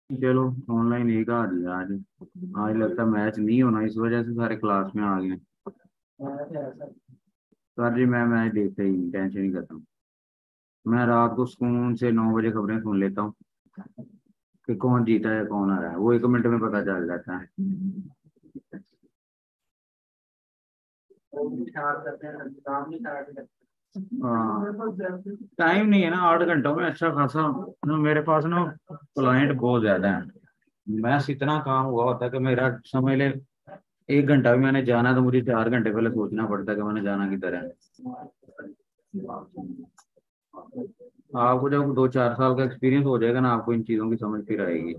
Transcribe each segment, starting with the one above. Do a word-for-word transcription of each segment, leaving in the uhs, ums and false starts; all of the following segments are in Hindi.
चलो, ऑनलाइन एक आ दिया आज। आज लगता है मैच नहीं होना, इस वजह से सारे क्लास में आ गए। सर जी, मैं मैच देखता ही नहीं, टेंशन ही करता हूँ। मैं रात को सुकून से नौ बजे खबरें सुन लेता हूँ कि कौन जीता है कौन आ रहा है, वो एक मिनट में पता चल जाता है। हाँ, टाइम नहीं है ना, आठ घंटों में अच्छा खासा ना, मेरे पास ना क्लाइंट बहुत ज्यादा है। बस इतना काम हुआ होता है कि मेरा समझ ले, एक घंटा भी मैंने जाना तो मुझे चार घंटे पहले सोचना पड़ता है कि मैंने जाना किधर है। आपको जब दो चार साल का एक्सपीरियंस हो जाएगा ना, आपको इन चीज़ों की समझ फिर आएगी।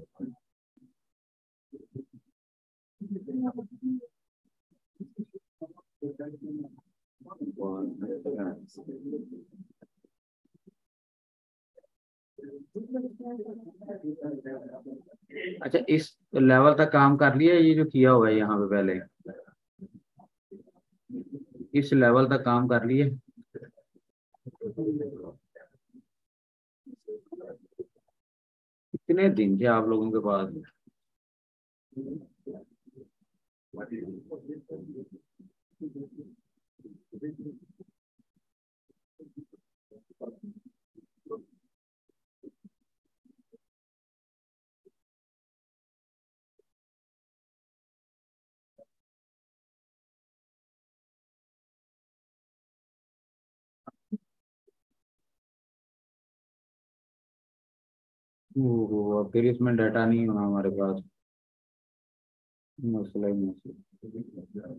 अच्छा, इस लेवल तक काम कर लिया ये जो किया हुआ है यहाँ पे पहले? इस लेवल तक काम कर लिए? कितने दिन थे आप लोगों के पास? ओहो, अब फिर इसमें डाटा नहीं होना हमारे पास। मसला ही मसला।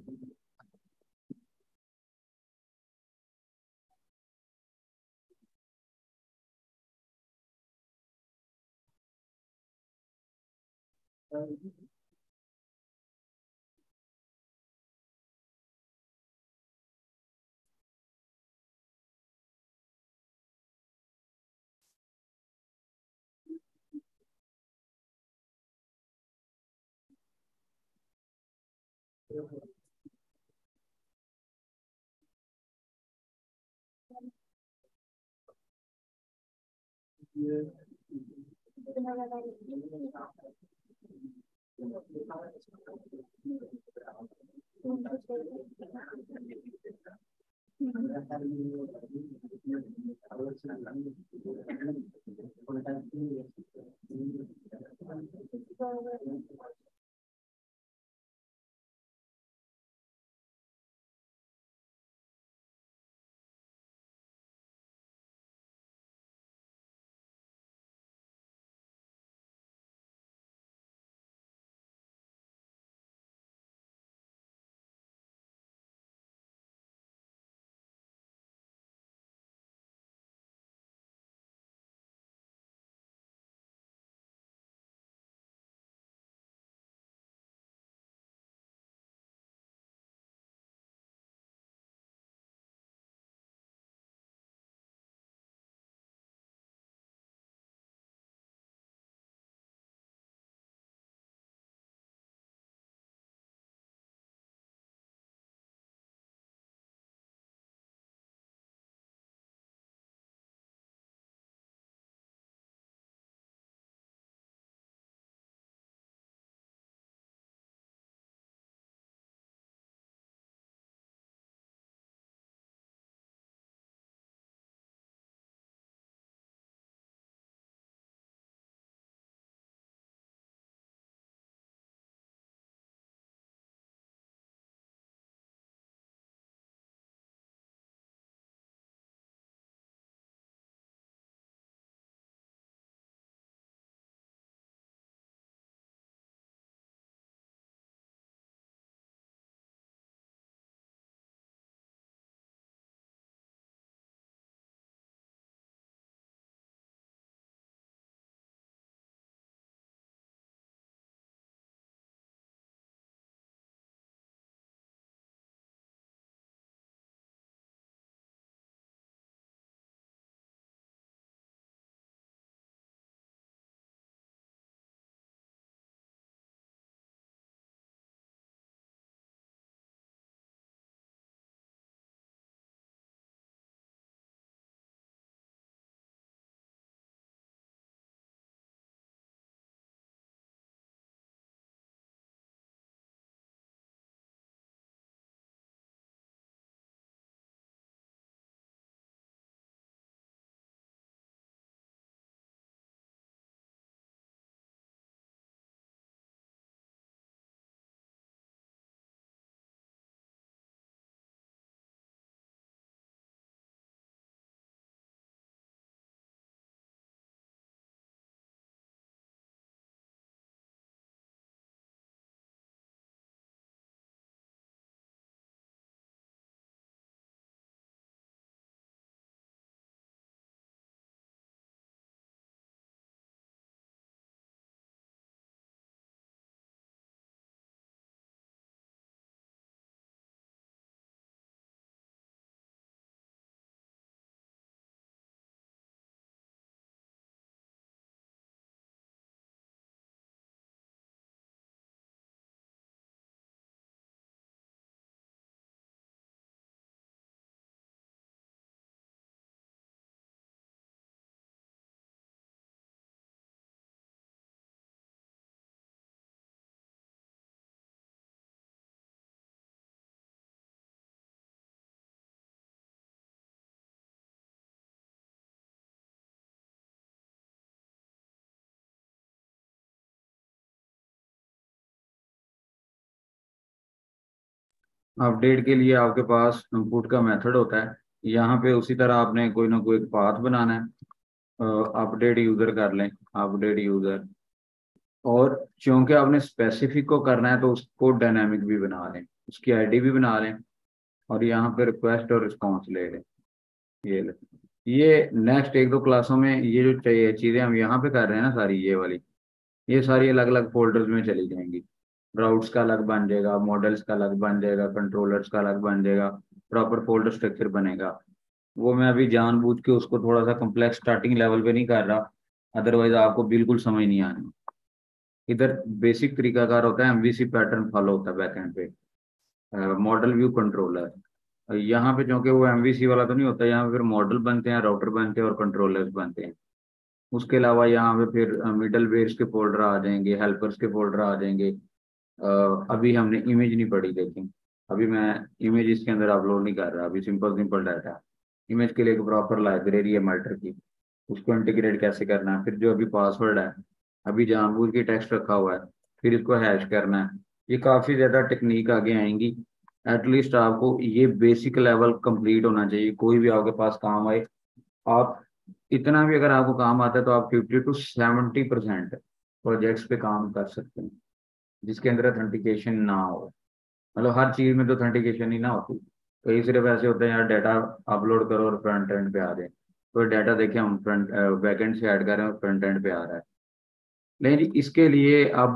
अपडेट के लिए आपके पास इनपुट का मेथड होता है, यहाँ पे उसी तरह आपने कोई ना कोई पाथ बनाना है। अपडेट यूजर कर लें, अपडेट यूजर, और क्योंकि आपने स्पेसिफिक को करना है तो उसको डायनामिक भी बना लें, उसकी आईडी भी बना लें, और यहाँ पे रिक्वेस्ट और रिस्पॉन्स ले लें। ये ले ये नेक्स्ट एक दो क्लासों में ये जो चीज़ें हम यहाँ पे कर रहे हैं ना, सारी ये वाली, ये सारी अलग अलग फोल्डर्स में चली जाएंगी। राउट्स का अलग बन जाएगा, मॉडल्स का अलग बन जाएगा, कंट्रोलर्स का अलग बन जाएगा, प्रॉपर फोल्डर स्ट्रक्चर बनेगा। वो मैं अभी जानबूझ के उसको थोड़ा सा कम्प्लेक्स स्टार्टिंग लेवल पे नहीं कर रहा, अदरवाइज आपको बिल्कुल समझ नहीं आनी। इधर बेसिक तरीकाकार होता है, एमवीसी पैटर्न फॉलो होता है बैकएंड पे, मॉडल व्यू कंट्रोलर। यहाँ पे क्योंकि वो एमवीसी वाला तो नहीं होता, यहाँ पे फिर मॉडल बनते हैं, राउटर बनते हैं और कंट्रोलर्स बनते हैं। उसके अलावा यहाँ पे फिर मिडल वेयर्स के फोल्डर आ जाएंगे, हेल्पर्स के फोल्डर आ जाएंगे। अ, अभी हमने इमेज नहीं पढ़ी, देखें अभी मैं इमेज इसके अंदर अपलोड नहीं कर रहा, अभी सिंपल सिंपल डाटा। इमेज के लिए एक प्रॉपर लाइब्रेरी है मैटर की, उसको इंटीग्रेट कैसे करना है, फिर जो अभी पासवर्ड है अभी जानबूझ के टेक्स्ट रखा हुआ है, फिर इसको हैश करना है। ये काफ़ी ज़्यादा टेक्निक आगे आएंगी। एटलीस्ट आपको ये बेसिक लेवल कंप्लीट होना चाहिए, कोई भी आपके पास काम आए। आप इतना भी अगर आपको काम आता है तो आप fifty to seventy percent projects पे काम कर सकते हैं जिसके अंदर ऑथेंटिकेशन ना हो। मतलब हर चीज में तो ऑथेंटिकेशन ही ना होती, कई सिर्फ ऐसे होते हैं यार डाटा अपलोड करो और फ्रंट एंड पे आ जाए, तो डाटा देखे हम फ्रंट बैक एंड से ऐड कर रहे हैं और फ्रंट एंड पे आ रहा है। लेकिन इसके लिए अब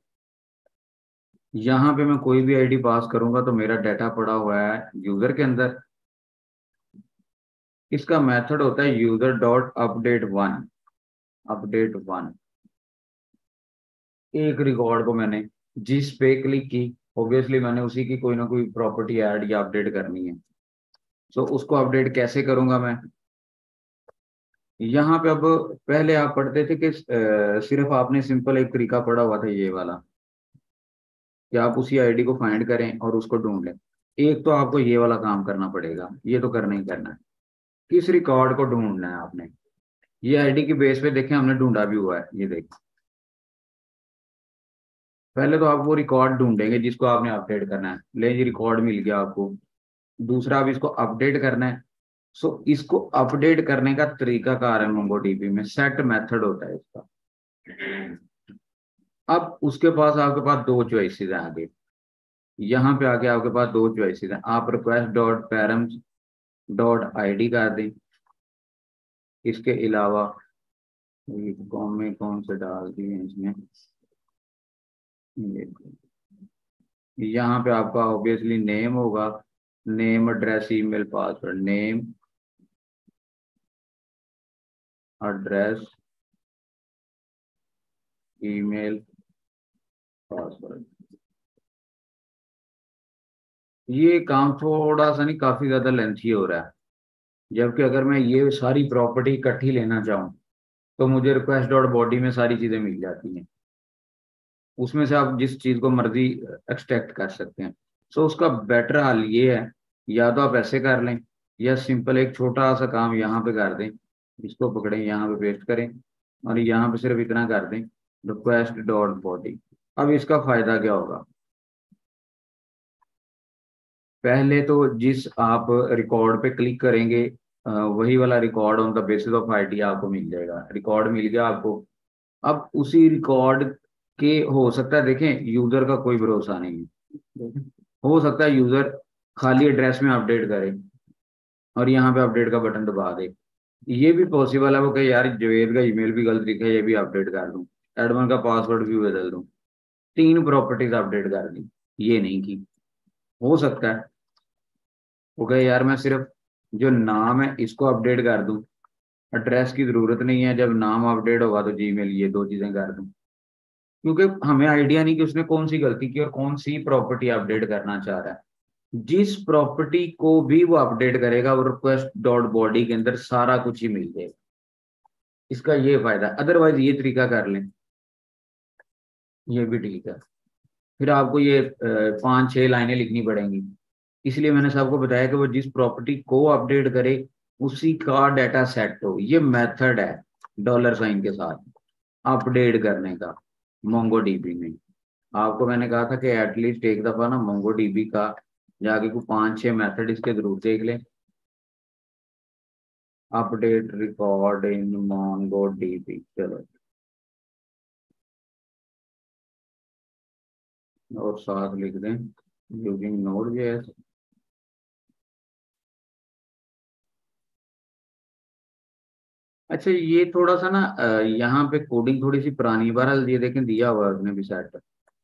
यहाँ पे मैं कोई भी आईडी पास करूंगा तो मेरा डाटा पड़ा हुआ है यूजर के अंदर। इसका मेथड होता है user dot update one, update one. एक रिकॉर्ड को मैंने जिस पे क्लिक की, ऑब्वियसली मैंने उसी की कोई ना कोई प्रॉपर्टी ऐड या अपडेट करनी है। सो उसको अपडेट कैसे करूंगा मैं, यहाँ पे अब पहले आप पढ़ते थे कि अ, सिर्फ आपने सिंपल एक तरीका पढ़ा हुआ था ये वाला, कि आप उसी आईडी को फाइंड करें और उसको ढूंढ लें। एक तो आपको ये वाला काम करना पड़ेगा, ये तो करना ही करना है। किस रिकॉर्ड को ढूंढना है आपने, ये आईडी की बेस पे देखें हमने ढूंढा भी हुआ है, ये देख। पहले तो आप वो रिकॉर्ड ढूंढेंगे जिसको आपने अपडेट करना है, ले जी रिकॉर्ड मिल गया आपको। दूसरा अब इसको अपडेट करना है। सो इसको अपडेट करने का तरीका कार है मोंगोडीबी में, सेट मेथड होता है इसका। अब उसके पास आपके पास दो चॉइसेस हैं आगे, यहाँ पे आके आपके पास दो चॉइसेस हैं। आप request dot params dot I D कर दें, इसके अलावा कौन में कौन से डाल दिए हैं इसमें, ये यहाँ पे आपका ऑब्वियसली नेम होगा, name address email password, name address email password. ये काम थोड़ा सा नहीं, काफी ज्यादा लेंथी हो रहा है। जबकि अगर मैं ये सारी प्रॉपर्टी इकट्ठी लेना चाहूँ तो मुझे रिक्वेस्ट डॉट बॉडी में सारी चीजें मिल जाती हैं, उसमें से आप जिस चीज को मर्जी एक्सट्रैक्ट कर सकते हैं। सो उसका बेटर हल ये है, या तो आप ऐसे कर लें, या सिंपल एक छोटा सा काम यहाँ पे कर दें, इसको पकड़ें यहाँ पे पेस्ट करें और यहाँ पे सिर्फ इतना कर दें, रिक्वेस्ट डॉट बॉडी। अब इसका फायदा क्या होगा, पहले तो जिस आप रिकॉर्ड पे क्लिक करेंगे अ, वही वाला record on the basis of ID आपको मिल जाएगा। रिकॉर्ड मिल गया आपको, अब उसी रिकॉर्ड के हो सकता है, देखें यूजर का कोई भरोसा नहीं है, हो सकता है यूजर खाली एड्रेस में अपडेट करे और यहाँ पे अपडेट का बटन दबा दे। ये भी पॉसिबल है, वो कहे यार जवेद का ईमेल भी गलत लिखा है, ये भी अपडेट कर दूं, एडमन का पासवर्ड भी बदल दूं, तीन प्रॉपर्टीज अपडेट कर दी, ये नहीं की। हो सकता है वो कहे यार मैं सिर्फ जो नाम है इसको अपडेट कर दूं, एड्रेस की जरूरत नहीं है, जब नाम अपडेट होगा तो जीमेल, ये दो चीजें कर दूं। क्योंकि हमें आइडिया नहीं कि उसने कौन सी गलती की और कौन सी प्रॉपर्टी अपडेट करना चाह रहा है। जिस प्रॉपर्टी को भी वो अपडेट करेगा वो रिक्वेस्ट डॉट बॉडी के अंदर सारा कुछ ही मिल जाएगा। इसका ये फायदा, अदरवाइज ये तरीका कर लें, ये भी ठीक है। फिर आपको ये अ, पांच छह लाइनें लिखनी पड़ेंगी। इसलिए मैंने सबको बताया कि वो जिस प्रॉपर्टी को अपडेट करे उसी का डाटा सेट हो। ये मेथड है डॉलर साइन के साथ अपडेट करने का मोंगो डीबी में। आपको मैंने कहा था कि एटलीस्ट एक दफा ना मोंगो डीबी का जाके को पांच छह मेथड इसके जरूर देख लें। Update record in Mongo DB, चलो और साथ लिख दें यूजिंग नोड जेएस। अच्छा ये थोड़ा सा ना अ, यहाँ पे कोडिंग थोड़ी सी पुरानी, बहरहाल ये देखें दिया हुआ है उसने भी सेट।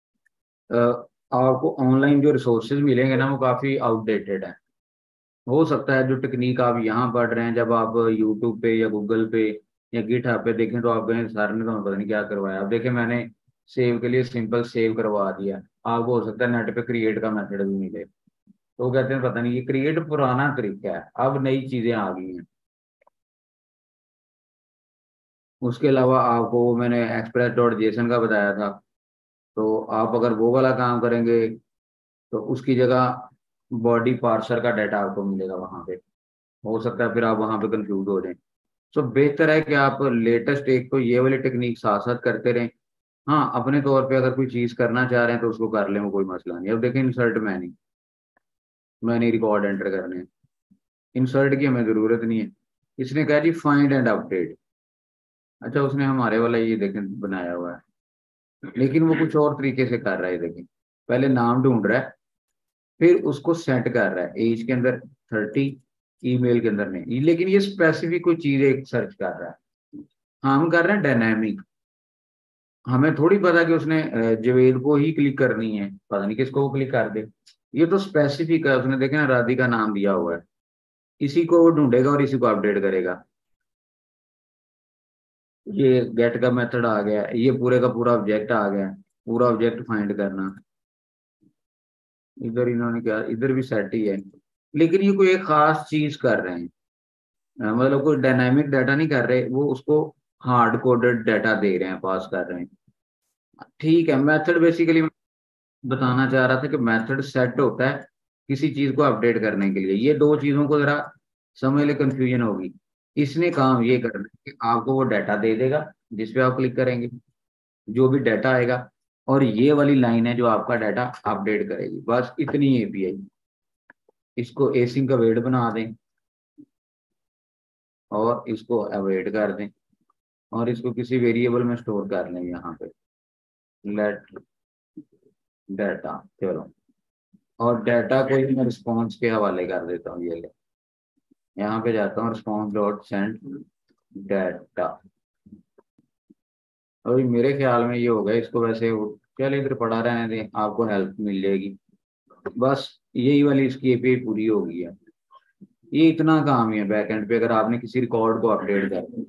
आपको ऑनलाइन जो रिसोर्सेज मिलेंगे ना वो काफी आउटडेटेड है। हो सकता है जो टेक्निक आप यहाँ पढ़ रहे हैं, जब आप यूट्यूब पे या गूगल पे या गिटहब पे देखें तो आप कहें सर ने तो पता नहीं क्या करवाया। अब देखें मैंने सेव के लिए सिंपल सेव करवा दिया। आपको हो सकता है नेट पे क्रिएट का मेथड भी मिले, तो वो कहते हैं पता नहीं, ये क्रिएट पुराना तरीका है, अब नई चीजें आ गई हैं। उसके अलावा आपको वो मैंने एक्सप्रेस डॉट जेसन का बताया था, तो आप अगर वो वाला काम करेंगे तो उसकी जगह बॉडी पार्सर का डाटा आपको मिलेगा वहां पे। हो सकता है फिर आप वहां पे कंफ्यूज हो जाएं। सो बेहतर है कि आप लेटेस्ट एक तो ये वाली टेक्निक साथ साथ करते रहें। हाँ अपने तौर पे अगर कोई चीज करना चाह रहे हैं तो उसको कर लें, वो कोई मसला नहीं। अब देखें इंसर्ट में नहीं, मैंने रिकॉर्ड एंटर करने हैं, इंसर्ट की हमें जरूरत नहीं है। इसने कहा जी फाइंड एंड अपडेट। अच्छा उसने हमारे वाला ये देखें बनाया हुआ है, लेकिन वो कुछ और तरीके से कर रहा है। देखें पहले नाम ढूंढ रहा है, फिर उसको सेट कर रहा है एज के अंदर थर्टी, ईमेल के अंदर नहीं, लेकिन ये स्पेसिफिक कोई चीज एक सर्च कर रहा है। हम कर रहे हैं डायनामिक। हमें थोड़ी पता कि उसने अ, जवेद को ही क्लिक करनी है, पता नहीं किसको वो क्लिक कर दे। ये तो स्पेसिफिक है, उसने देखे ना राधिका नाम दिया हुआ है, इसी को वो ढूंढेगा और इसी को अपडेट करेगा। ये गेट का मेथड आ गया, ये पूरे का पूरा ऑब्जेक्ट आ गया, पूरा ऑब्जेक्ट फाइंड करना। इधर इन्होंने क्या, इधर भी सेट ही है, लेकिन ये कोई एक खास चीज कर रहे हैं। अ, मतलब कोई डायनामिक डाटा नहीं कर रहे, वो उसको हार्ड कोडेड डाटा दे रहे हैं, पास कर रहे हैं। ठीक है, मेथड बेसिकली बताना चाह रहा था कि मेथड सेट होता है किसी चीज को अपडेट करने के लिए। ये दो चीजों को जरा समझ ले, कंफ्यूजन होगी। इसने काम ये करना है कि आपको वो डाटा दे देगा जिस पे आप क्लिक करेंगे, जो भी डाटा आएगा, और ये वाली लाइन है जो आपका डाटा अपडेट करेगी, बस इतनी एपीआई। इसको एसिंक अवेट बना दें और इसको अवेट कर दें और इसको किसी वेरिएबल में स्टोर कर लें यहाँ पे, लेट डाटा। चलो और डाटा को ही मैं रिस्पॉन्स के हवाले कर देता हूँ। ये ले, यहाँ पे जाता हूँ रिस्पॉन्स डॉट सेंड डाटा। अभी मेरे ख्याल में ये होगा, इसको वैसे वो- चल इधर पड़ा रहने दें, आपको हेल्प मिल जाएगी। बस यही वाली इसकी एपीआई पूरी हो गई है। ये इतना काम ही है बैकएंड पे, अगर आपने किसी रिकॉर्ड को अपडेट कर।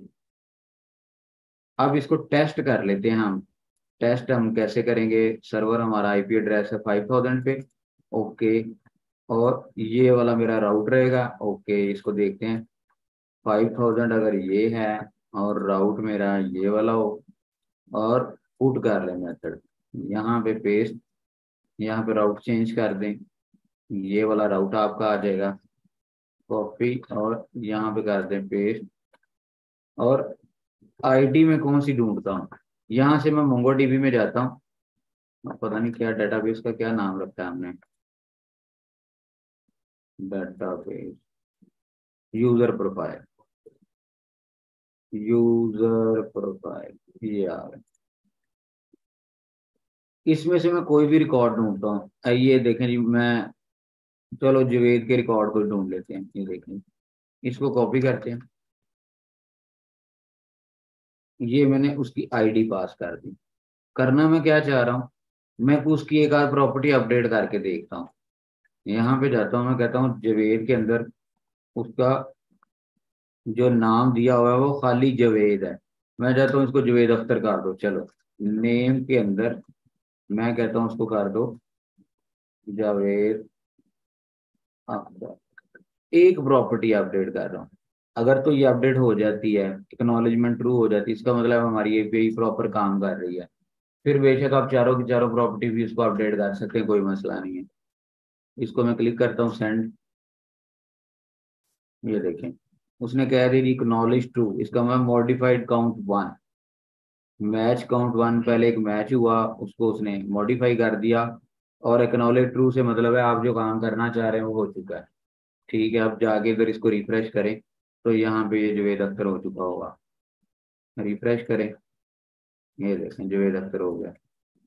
अब इसको टेस्ट कर लेते हैं हम। टेस्ट हम कैसे करेंगे, सर्वर हमारा आईपी एड्रेस है फाइव थाउजेंड पे, ओके। और ये वाला मेरा राउट रहेगा, ओके। इसको देखते हैं, फाइव थाउजेंड अगर ये है और राउट मेरा ये वाला हो, और पुट कर लें मेथड यहाँ पे पेस्ट, यहाँ पे राउट चेंज कर दें, ये वाला राउट आपका आ जाएगा, कॉपी और यहाँ पे कर दें पेस्ट। और आईडी में कौन सी ढूंढता हूँ, यहाँ से मैं मोंगोडीबी में जाता हूँ। पता नहीं क्या डेटाबेस का क्या नाम रखा है हमने, database user profile, user profile ये आ रहा है। इसमें से मैं कोई भी रिकॉर्ड ढूंढता हूँ। ये देखें जी, मैं चलो जवेद के रिकॉर्ड को ढूंढ लेते हैं। ये देखें, इसको कॉपी करते हैं, ये मैंने उसकी आईडी पास कर दी। करना मैं क्या चाह रहा हूँ, मैं उसकी एक आध प्रॉपर्टी अपडेट करके देखता हूँ। यहाँ पे जाता हूँ, मैं कहता हूँ जवेद के अंदर उसका जो नाम दिया हुआ है वो खाली जवेद है। मैं चाहता हूँ इसको जवेद अख्तर कर दो। चलो नेम के अंदर मैं कहता हूँ उसको कर दो जावेद अख्तर। एक प्रॉपर्टी अपडेट कर रहा हूँ, अगर तो ये अपडेट हो जाती है, एक्नॉलेजमेंट ट्रू हो जाती है, इसका मतलब हमारी एपीआई प्रॉपर काम कर रही है। फिर बेशक आप चारों की चारों प्रॉपर्टी भी इसको अपडेट कर सकते हैं, कोई मसला नहीं है। इसको मैं क्लिक करता हूँ सेंड, ये देखें उसने कह दी इक्नॉलेज ट्रू। इसका मैं modified count one, match count one, पहले एक मैच हुआ उसको उसने मॉडिफाई कर दिया, और एक्नॉलेज ट्रू से मतलब है आप जो काम करना चाह रहे हैं वो हो चुका है। ठीक है, अब जाके अगर इसको रिफ्रेश करें तो यहाँ पे ये जावेद अख्तर हो चुका होगा। रिफ्रेश करें, ये देखें जावेद अख्तर हो गया।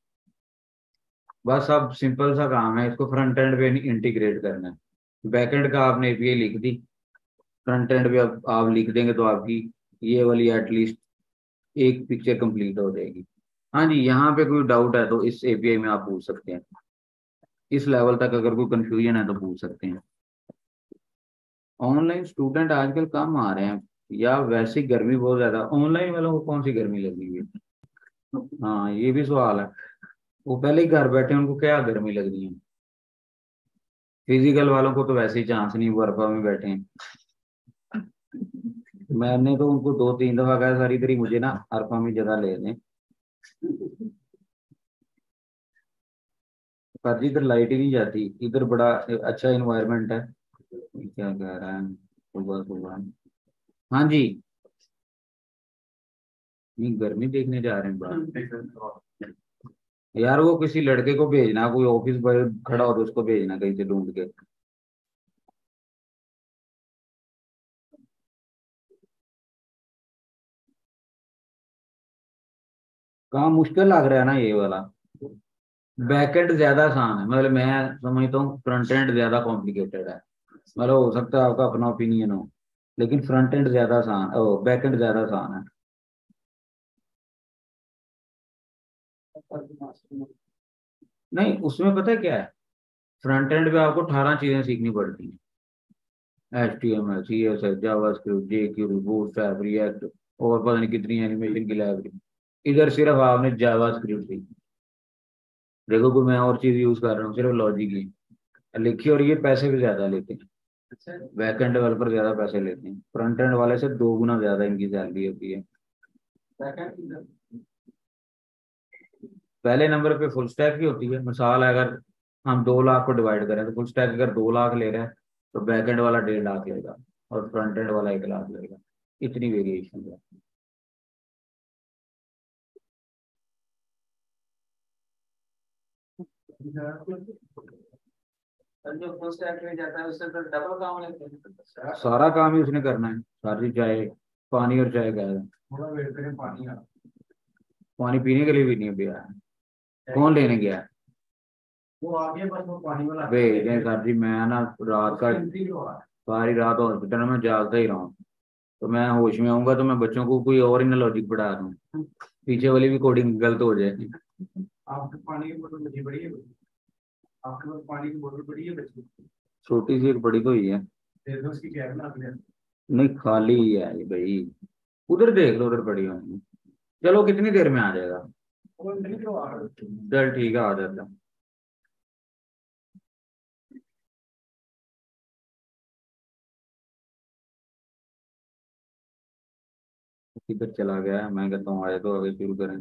बस अब सिंपल सा काम है, इसको फ्रंट एंड पे इंटीग्रेट करना है। बैक एंड का आपने एपीआई लिख दी, फ्रंट एंड पे अब आप लिख देंगे तो आपकी ये वाली एटलीस्ट एक पिक्चर कंप्लीट हो जाएगी। हाँ जी, यहाँ पे कोई डाउट है तो इस एपीआई में आप पूछ सकते हैं। इस लेवल तक अगर कोई कंफ्यूजन है तो पूछ सकते हैं। ऑनलाइन स्टूडेंट आजकल कम आ रहे हैं, या वैसे ही गर्मी बहुत ज्यादा, ऑनलाइन वालों को कौन सी गर्मी लगी हुई है? हाँ, ये भी सवाल है। वो पहले ही घर बैठे, उनको क्या गर्मी लग रही है? फिजिकल वालों को तो वैसे ही चांस नहीं, वो अरफा में बैठे हैं। मैंने तो उनको दो तीन दफा कहा सर इधर ही मुझे ना अरफा में जगह ले दें। पर जी इधर लाइट ही नहीं जाती, इधर बड़ा अच्छा इन्वायरमेंट है। क्या कह रहा है? सुबह सुबह। हाँ जी, नहीं गर्मी देखने जा रहे हैं बाहर। यार वो किसी लड़के को भेजना, कोई ऑफिस बॉय खड़ा हो तो उसको भेजना कहीं से ढूंढ के। काम मुश्किल लग रहा है ना ये वाला। बैकएंड ज्यादा आसान है, मतलब मैं समझता हूँ फ्रंट एंड ज्यादा कॉम्प्लिकेटेड है। मतलब हो सकता है आपका अपना ओपिनियन हो, लेकिन फ्रंट एंड ज्यादा आसान, ओ बैक एंड ज्यादा आसान है। नहीं, उसमें पता है क्या है, फ्रंट एंड पे आपको अठारह चीजें सीखनी पड़ती हैं। H T M L, C S S, JavaScript, J Q, Bootstrap, React, और पता नहीं कितनी एनिमेशन की लाइब्रेरी। इधर सिर्फ आपने जावास्क्रिप्ट सीखी। देखो कोई मैं और चीज यूज कर रहा हूँ, सिर्फ लॉजिक ही लिखी, और ये पैसे भी ज्यादा लेते हैं। बैक एंड डेवलपर ज्यादा पैसे लेते हैं, फ्रंट एंड वाले से दो गुना ज्यादा इनकी सैलरी होती है। पहले नंबर पे फुल स्टैक की होती है। मिसाल है, अगर हम दो लाख को डिवाइड करें तो फुल स्टैक अगर दो लाख ले रहे हैं तो बैक एंड वाला डेढ़ लाख लेगा, और फ्रंट एंड वाला एक लाख लेगा। इतनी वेरिएशन है। जो फुल स्टैक में जाता है उससे तो डबल काम लेते हैं, सारा काम ही उसने करना है। सारी चाय, पानी और चाय का है। थोड़ा वेट करें, पानी आ, पानी पीने के लिए भी नहीं पिया है। कौन लेने गया है? वो आगे बस वो पानी वाला भेज दें सर जी। मैं ना रात का सारी रात हॉस्पिटल में जागता ही रहा हूँ, तो मैं होश में आऊंगा तो मैं बच्चों को कोई और ही ना लॉजिक पढ़ा दूँ, पीछे वाली भी कोडिंग गलत हो जाएगी। आपके पानी की बोतल बड़ी बड़ी है? आपके पास पानी की बोतल बड़ी है बच्ची? छोटी सी एक, बड़ी तो ही है। दे दो उसकी कैब ना अपने। नहीं, खाली ही है ये भाई। उधर देख लो, उधर पड़ी होंगी। चलो कितनी देर में आ जाएगा? चल ठीक है, आ जाता। किधर चला गया है? मैं कहता हूँ आए तो आगे शुरू करें।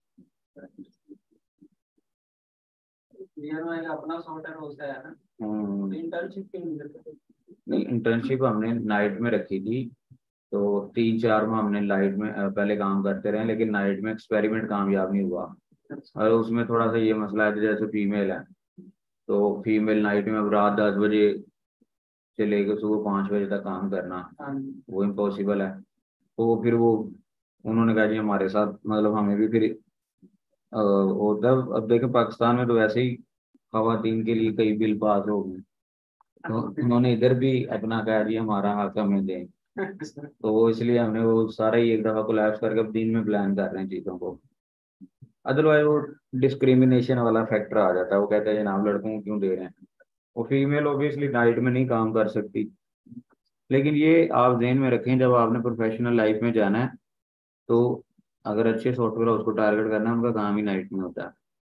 अपना सॉफ्टवेयर होता है ना, इंटर्नशिप के लिए। नहीं, इंटर्नशिप हमने नाइट में रखी थी, तो तीन चार माह हमने नाइट में अ, पहले काम करते रहे, लेकिन नाइट में एक्सपेरिमेंट कामयाब नहीं हुआ। और उसमें थोड़ा सा ये मसला है कि जैसे फीमेल है, तो फीमेल नाइट में अब रात दस बजे से लेकर सुबह पाँच बजे तक काम करना, वो इम्पॉसिबल है। तो फिर वो उन्होंने कहा जी हमारे साथ, मतलब हमें भी फिर अ, होता है। अब देखें पाकिस्तान में तो वैसे ही खवातीन के लिए कई बिल पास हो गए, तो उन्होंने इधर भी अपना कहा जी हमारा हक हमें दें। तो वो इसलिए हमने वो सारा ही एक दफा कोलैप्स करके अब दिन में प्लान कर रहे हैं चीजों को। अदरवाइज वो डिस्क्रिमिनेशन वाला फैक्टर आ जाता है, वो कहते हैं जनाब लड़कों को क्यों दे रहे हैं। वो फीमेल ऑब्वियसली नाइट में नहीं काम कर सकती। लेकिन ये आप ध्यान में रखें, जब आपने प्रोफेशनल लाइफ में जाना है तो अगर अच्छे सॉफ्टवेयर उसको टारगेट करना है, उनका काम ही नाइट में होता है।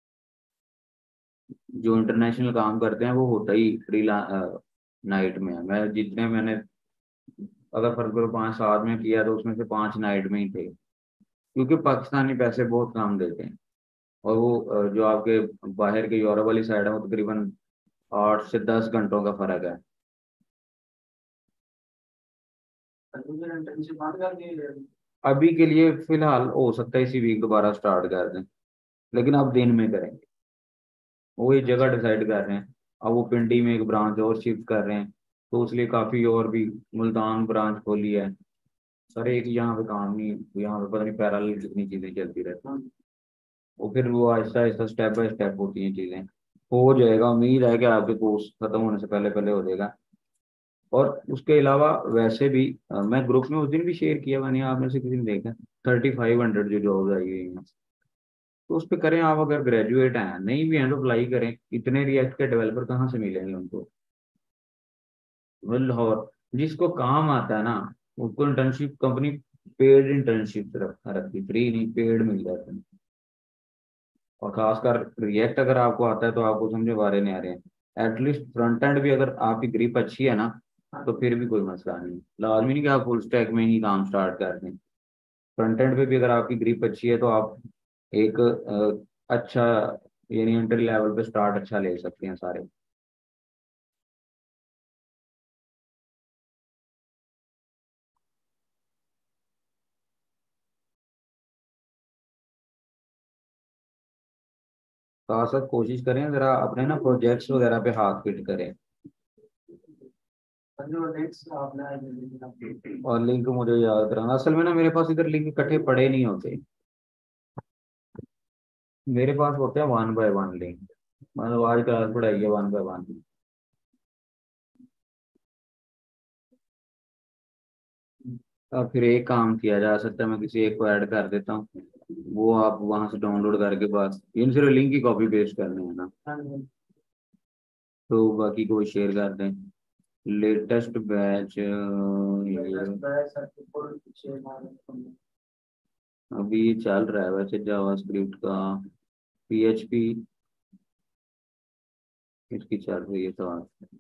जो इंटरनेशनल काम करते हैं वो होता ही फ्री नाइट में है। मैं जितने मैंने, अगर फर्ज करो पाँच साल में किया तो उसमें से पांच नाइट में ही थे, क्योंकि पाकिस्तानी पैसे बहुत कम देते हैं। और वो अ, जो आपके बाहर के यूरोप वाली साइड है वो तकरीबन आठ से दस घंटों का फर्क है। अभी के लिए फिलहाल हो सकता है इसी वीक दोबारा स्टार्ट कर दें, लेकिन आप दिन में करेंगे। वो एक जगह डिसाइड कर रहे हैं। अब वो पिंडी में एक ब्रांच और शिफ्ट कर रहे हैं, तो उसलिए काफ़ी और भी मुल्तान ब्रांच खोली है। सर एक यहाँ पे काम नहीं, यहाँ पे पता नहीं पैरेलल कितनी चीज़ें चलती रहती हैं। वो फिर वो Aahista Aahista step by step होती हैं चीज़ें। हो जाएगा, उम्मीद है कि आपके कोर्स खत्म होने से पहले पहले हो जाएगा। और उसके अलावा वैसे भी अ, मैं ग्रुप में उस दिन भी शेयर किया, मैंने आप में से किसी ने देखा, थर्टी फाइव हंड्रेड जो जॉब्स आई हुई हैं, तो उस पर करें आप। अगर ग्रेजुएट हैं, नहीं भी हैं तो अप्लाई करें। इतने रिएक्ट के डेवलपर कहाँ से मिलेंगे उनको? well, और जिसको काम आता है ना, उसको इंटर्नशिप कंपनी पेड इंटर्नशिप रख रखती, फ्री नहीं, पेड मिल जाता है। और खासकर रिएक्ट अगर आपको आता है तो आपको समझे बारे नहीं आ रहे हैं, एटलीस्ट फ्रंट एंड भी अगर आपकी ग्रिप अच्छी है ना, तो फिर भी कोई मसला नहीं। लाजमी नहीं कि आप फुल स्टैक में ही काम स्टार्ट कर दें। फ्रंट एंड पे भी अगर आपकी ग्रिप अच्छी है तो आप एक अ, अच्छा, यानी एंट्री लेवल पे स्टार्ट अच्छा ले सकते हैं सारे। खास कर कोशिश करें जरा अपने ना प्रोजेक्ट्स वगैरह पे हाथ फिट करें। और लिंक मुझे याद कराना, असल में ना मेरे पास इधर लिंक इकट्ठे पड़े नहीं होते। मेरे पास होते हैं वन बाय वन लिंक, मतलब आज क्लास पढ़ाई है वन बाय वन। अब फिर एक काम किया जा सकता है, मैं किसी एक को ऐड कर देता हूँ, वो आप वहां से डाउनलोड करके बस इन सिर्फ लिंक ही कॉपी पेस्ट करने हैं ना, तो बाकी को शेयर कर दें। लेटेस्ट बैच अभी चल रहा है वैसे जावास्क्रिप्ट का, पीएचपी इसकी चल रही है तो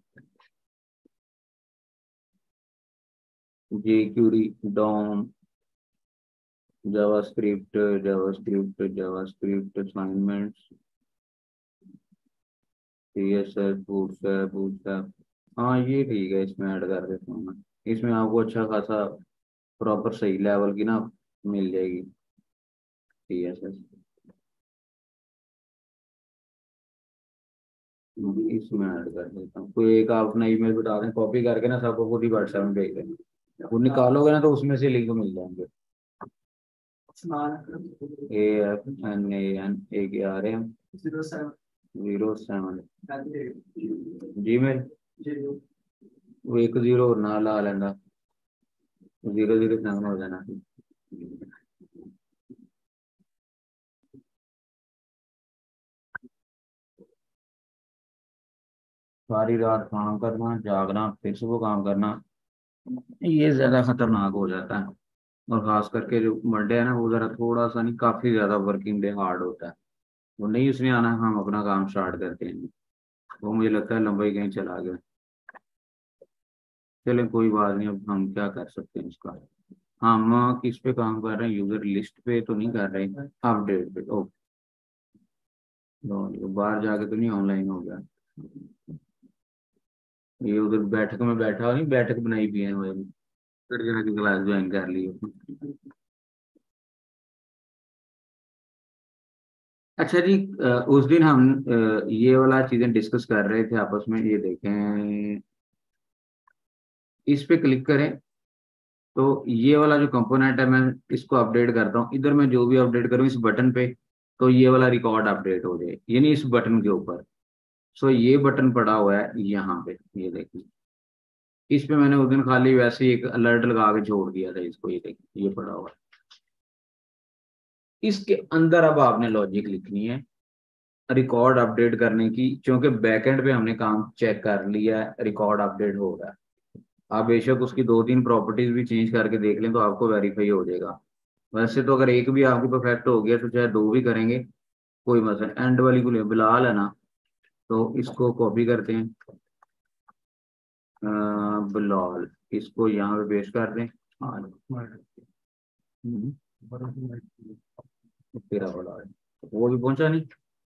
jQuery, DOM, JavaScript, JavaScript JavaScript assignments, CSS, Bootstrap Bootstrap. हाँ ये ठीक है, इसमें ऐड कर देता हूँ मैं। इसमें आपको अच्छा खासा प्रॉपर सही लेवल की ना मिल जाएगी सीएसएस। इसमें ऐड कर देता हूँ, कोई एक आप अपना ईमेल बता दें, कॉपी करके ना सबको खुद ही व्हाट्सएप में भेज दें। वो निकालोगे ना तो उसमें से लिंक मिल जाएंगे। A F N A N A के आ रहे हैं, जीरो सेवन, जी मेल, वो एक जीरो और ना ला लेंदा, जीरो जीरो सेवन हो जाना। सारी रात काम करना, जागना, फिर सुबह काम करना, ये ज्यादा खतरनाक हो जाता है। और खास करके जो मंडे है ना, वो जरा थोड़ा सा नहीं, काफी ज्यादा वर्किंग डे हार्ड होता है। वो नहीं उसमें आना, हम अपना काम स्टार्ट करते हैं, वो मुझे लगता है लंबा ही कहीं चला गया। चले कोई बात नहीं, अब हम क्या कर सकते हैं इसका। हम किस पे काम कर रहे हैं, यूजर लिस्ट पे तो नहीं कर रहे, अपडेट पे। ओके, बाहर जाके तो नहीं ऑनलाइन हो गया, ये उधर बैठक में बैठा हो, नहीं बैठक बनाई भी है वही, फिर जाके क्लास ज्वाइन कर ली। अच्छा जी, अ, उस दिन हम अ, ये वाला चीजें डिस्कस कर रहे थे आपस में, ये देखें, इस पे क्लिक करें तो ये वाला जो कंपोनेंट है, मैं इसको अपडेट करता हूँ। इधर मैं जो भी अपडेट करूँ इस बटन पे, तो ये वाला रिकॉर्ड अपडेट हो जाए, यानी इस बटन के ऊपर। सो ये बटन पड़ा हुआ है यहाँ पे, ये देखिए। इस पे मैंने उस दिन खाली वैसे ही एक अलर्ट लगा के छोड़ दिया था इसको, ये देखिए ये पड़ा हुआ है। इसके अंदर अब आपने लॉजिक लिखनी है रिकॉर्ड अपडेट करने की, क्योंकि बैकएंड पे हमने काम चेक कर लिया है, रिकॉर्ड अपडेट हो रहा है। आप बेशक उसकी दो तीन प्रॉपर्टीज भी चेंज करके देख लें तो आपको वेरीफाई हो जाएगा। वैसे तो अगर एक भी आपकी परफेक्ट हो गया तो चाहे दो भी करेंगे, कोई मसला। एंड वाली को ले, बिलाल है ना, तो इसको कॉपी करते हैं, अ, बिलाल, इसको यहाँ पे पेस्ट कर दें। हाँ, हम्म, तेरा बिलाल, वो भी पहुंचा नहीं।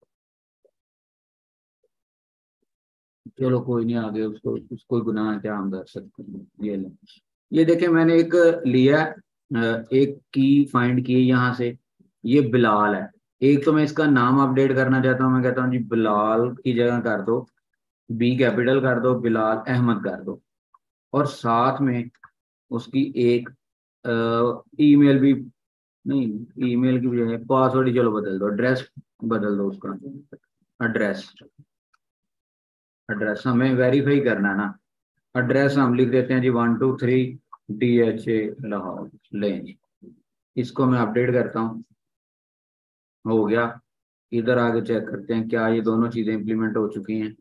चलो कोई नहीं, आगे उसको उसको गुनाह क्या हम कर सकते हैं, ये ले। ये देखें मैंने एक लिया, अ, एक की फाइंड की यहाँ से, ये बिलाल है। एक तो मैं इसका नाम अपडेट करना चाहता हूँ, मैं कहता हूँ जी बिलाल की जगह कर दो, बी कैपिटल कर दो, बिलाल अहमद कर दो, और साथ में उसकी एक ईमेल भी, नहीं ईमेल की बजाय पासवर्ड ही चलो बदल दो, एड्रेस बदल दो उसका, एड्रेस, एड्रेस हमें वेरीफाई करना है ना। एड्रेस हम लिख देते हैं G one two three D H A Lahore लें, इसको मैं अपडेट करता हूँ, हो गया। इधर आगे चेक करते हैं क्या ये दोनों चीजें इंप्लीमेंट हो चुकी हैं।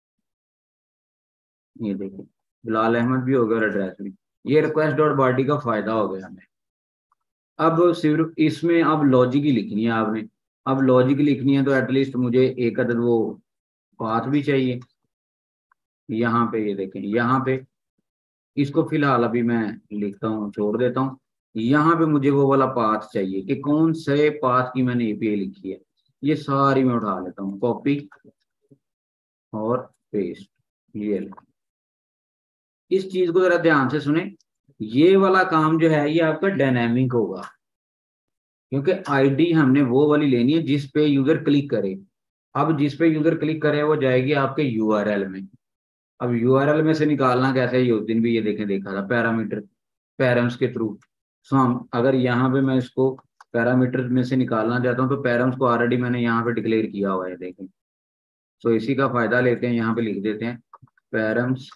ये देखिए बिलाल अहमद भी हो गया और एड्रेस भी। ये रिक्वेस्ट डॉट बॉडी का फायदा हो गया हमें। अब सिर्फ इसमें अब लॉजिक ही लिखनी है आपने। अब लॉजिक लिखनी है तो एटलीस्ट मुझे एक अदद वो पाथ भी चाहिए। यहाँ पे ये देखें, यहाँ पे इसको फिलहाल अभी मैं लिखता हूँ, छोड़ देता हूँ। यहाँ पे मुझे वो वाला पाथ चाहिए कि कौन से पाथ की मैंने एपीआई लिखी है। ये सारी मैं उठा लेता हूँ, कॉपी और पेस्ट। ये ले। इस चीज को जरा ध्यान से सुने, ये वाला काम जो है ये आपका डायनेमिक होगा, क्योंकि आईडी हमने वो वाली लेनी है जिस पे यूजर क्लिक करे। अब जिस पे यूजर क्लिक करे वो जाएगी आपके यूआरएल में। अब यूआरएल में से निकालना कैसे है, ये उस दिन भी ये देखें देखा था, पैरामीटर पैरम्स के थ्रू। सो हम अगर यहाँ पे मैं इसको पैरामीटर में से निकालना चाहता हूँ तो पैरम्स को ऑलरेडी मैंने यहाँ पे डिक्लेयर किया हुआ है, देखें। सो इसी का फायदा लेते हैं, यहाँ पे लिख देते हैं पैरम्स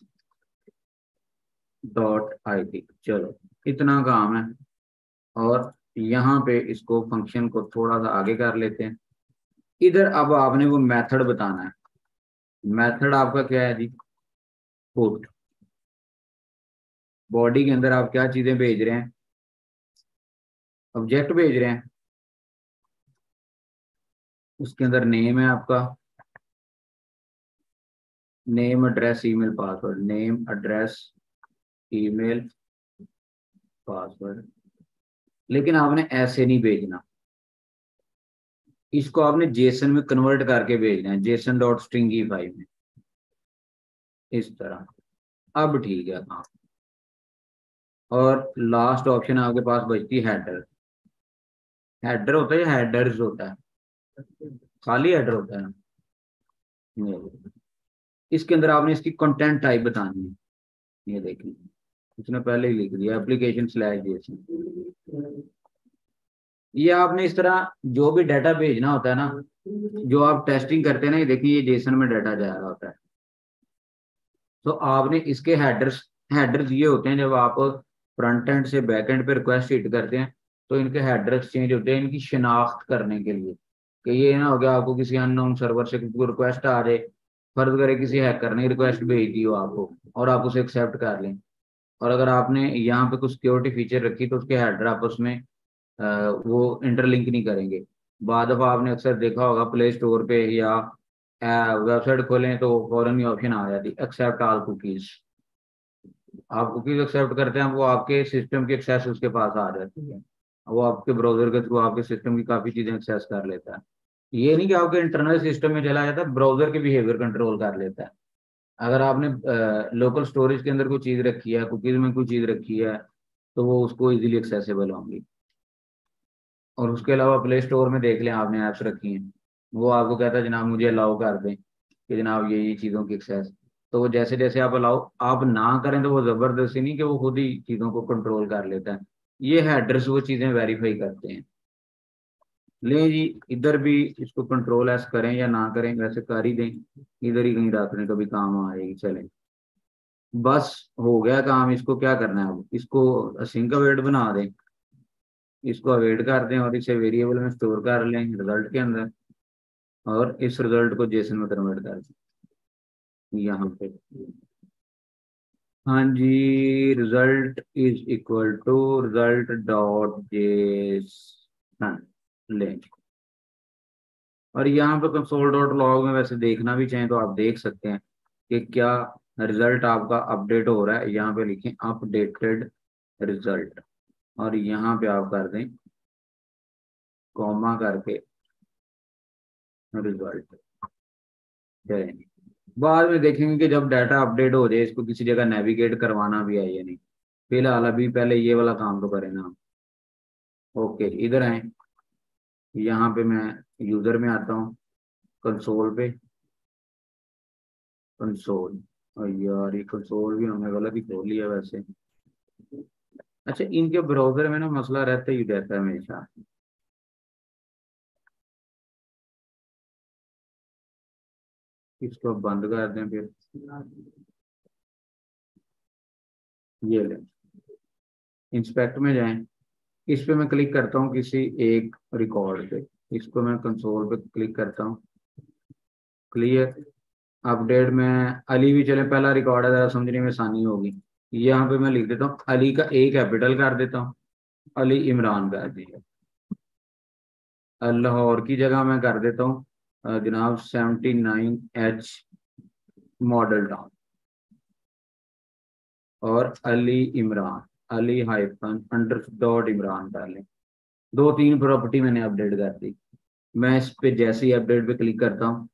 डॉट आई डी। चलो इतना काम है। और यहाँ पे इसको फंक्शन को थोड़ा सा आगे कर लेते हैं। इधर अब आपने वो मेथड बताना है। मेथड आपका क्या है जी, पुट। बॉडी के अंदर आप क्या चीजें भेज रहे हैं, ऑब्जेक्ट भेज रहे हैं। उसके अंदर नेम है आपका, name address email password, name address email password. लेकिन आपने ऐसे नहीं भेजना, इसको आपने जेसन में कन्वर्ट करके भेजना है, JSON dot stringify में, इस तरह। अब ठीक है काम। और लास्ट ऑप्शन आपके पास बचती है हेडर। हेडर होता है या हेडर्स होता है, खाली हेडर होता है। नहीं, इसके अंदर आपने इसकी कंटेंट टाइप बतानी है। ये देखिए उसने पहले ही लिख दिया एप्लीकेशन स्लैश जेसन। ये आपने इस तरह जो भी डाटा भेजना होता है ना, जो आप टेस्टिंग करते हैं ना, ये देखिए ये जेसन में डाटा जा रहा होता है। तो आपने इसके हेडर्स, हेडर्स ये होते हैं जब आप फ्रंट एंड से बैक एंड पे रिक्वेस्ट हिट करते हैं तो इनके हेडर्स चेंज होते हैं, इनकी शिनाख्त करने के लिए, कि ये ना हो गया आपको किसी अननोन सर्वर से रिक्वेस्ट आ जाए, फर्ज करे किसी हैकर ने रिक्वेस्ट भेज दी हो आपको और आप उसे एक्सेप्ट कर लें। और अगर आपने यहाँ पे कुछ सिक्योरिटी फीचर रखी तो उसके हेडर आपस में अ, वो इंटरलिंक नहीं करेंगे। बाद दफा आपने अक्सर देखा होगा प्ले स्टोर पे या वेबसाइट खोलें तो फौरन ही ऑप्शन आ जाती एक्सेप्ट ऑल कुकीज। आप कुकीज एक्सेप्ट करते हैं वो आपके सिस्टम की एक्सेस उसके पास आ जाती है, वो आपके ब्राउजर के थ्रू आपके सिस्टम की काफी चीजें एक्सेस कर लेता है। ये नहीं कि आपके इंटरनल सिस्टम में चला जाता है, ब्राउजर के बिहेवियर कंट्रोल कर लेता है। अगर आपने लोकल स्टोरेज के अंदर कोई चीज रखी है, कुकीज में कोई चीज रखी है, तो वो उसको इजीली एक्सेसिबल होंगी। और उसके अलावा प्ले स्टोर में देख लें आपने ऐप्स रखी हैं, वो आपको कहता है जनाब मुझे अलाउ कर दें कि जनाब ये ये चीज़ों की एक्सेस। तो वो जैसे जैसे आप अलाउ आप ना करें तो वो ज़बरदस्ती नहीं कि वो खुद ही चीज़ों को कंट्रोल कर लेता है। ये हेडर्स वो चीज़ें वेरीफाई करते हैं। ले जी, इधर भी इसको कंट्रोल एस करें या ना करें, वैसे कर ही दें, इधर ही कहीं रखने का भी काम आएगी। चलें, बस हो गया काम। इसको क्या करना है, अब इसको असिंक अवेट बना दें, इसको अवेट कर दें और इसे वेरिएबल में स्टोर कर लें रिजल्ट के अंदर, और इस रिजल्ट को जेसन में कन्वर्ट कर दें यहाँ पे। हाँ जी, result is equal to result dot JSON लें। और यहाँ पे कंसोल डॉट लॉग में वैसे देखना भी चाहें तो आप देख सकते हैं कि क्या रिजल्ट आपका अपडेट हो रहा है। यहाँ पे लिखें अपडेटेड रिजल्ट और यहाँ पे आप कर दें कॉमा करके रिजल्ट। चलें, बाद में देखेंगे कि जब डाटा अपडेट हो जाए इसको किसी जगह नेविगेट करवाना भी है या नहीं। फिलहाल अभी पहले ये वाला काम तो करें ना। ओके, इधर आए, यहाँ पे मैं यूजर में आता हूँ, कंसोल पे, कंसोल। और यार ये कंसोल भी हमने गलत ही खोल लिया वैसे। अच्छा, इनके ब्राउजर में ना मसला रहता ही रहता है हमेशा। इसको बंद कर दें फिर। ये ले, इंस्पेक्ट में जाएं, इस पे मैं क्लिक करता हूँ किसी एक रिकॉर्ड पे। इसको मैं कंसोल पे क्लिक करता हूँ, क्लियर। अपडेट में अली भी चले, पहला रिकॉर्ड है, जरा समझने में आसानी होगी। यहाँ पे मैं लिख देता हूँ अली का ए कैपिटल कर देता हूँ, अली इमरान कर दिया। लाहौर की जगह मैं कर देता हूँ अ, जनाब seventy nine H, Model Town. और Ali Imran, Ali hyphen under dot Imran कर लें। दो तीन प्रॉपर्टी मैंने अपडेट कर दी। मैं इस पे जैसे ही अपडेट पे क्लिक करता हूँ,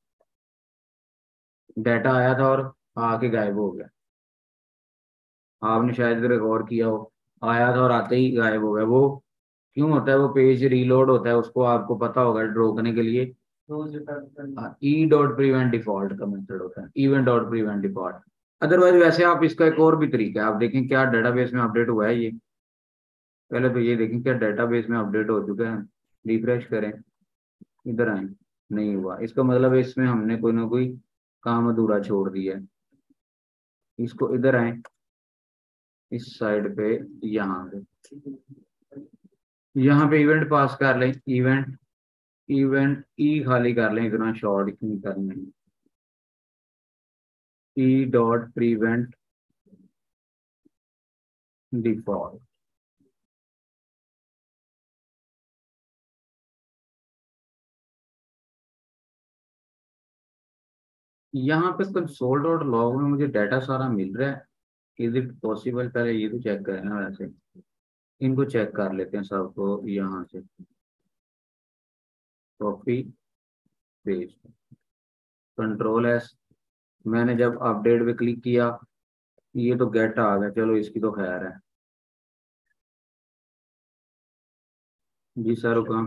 डाटा आया था और आके गायब हो गया। आपने शायद रिकॉर्ड किया हो, आया था और आते ही गायब हो गया। वो क्यों होता है? वो पेज रीलोड होता है, उसको आपको पता होगा रोकने के लिए। ई डॉट प्रिवेंट डिफॉल्ट का मेथड होता है, event dot prevent default. Otherwise वैसे आप, इसका एक और भी तरीका है, आप देखें क्या डेटाबेस में अपडेट हुआ है ये। पहले तो ये देखें क्या डेटाबेस में अपडेट हो चुका है। रिफ्रेश करें, इधर आए, नहीं हुआ, इसका मतलब है इसमें हमने कोई ना कोई काम अधूरा छोड़ दिया है। इसको इधर आए, इस साइड पे, यहाँ पे, यहाँ पे इवेंट पास कर लें, इवेंट, इवेंट ई खाली कर लें, इतना शॉर्ट क्यों करना है। E dot prevent default. यहाँ पे कंसोल डॉट लॉग में मुझे डाटा सारा मिल रहा है। Is it possible? पहले ये तो चेक करें ना वैसे। इनको चेक कर लेते हैं सबको यहाँ से, कॉपी पेस्ट, कंट्रोल एस। मैंने जब अपडेट पे क्लिक किया, ये तो गेट आ गया, चलो इसकी तो खैर है। जी सर, हुक्म।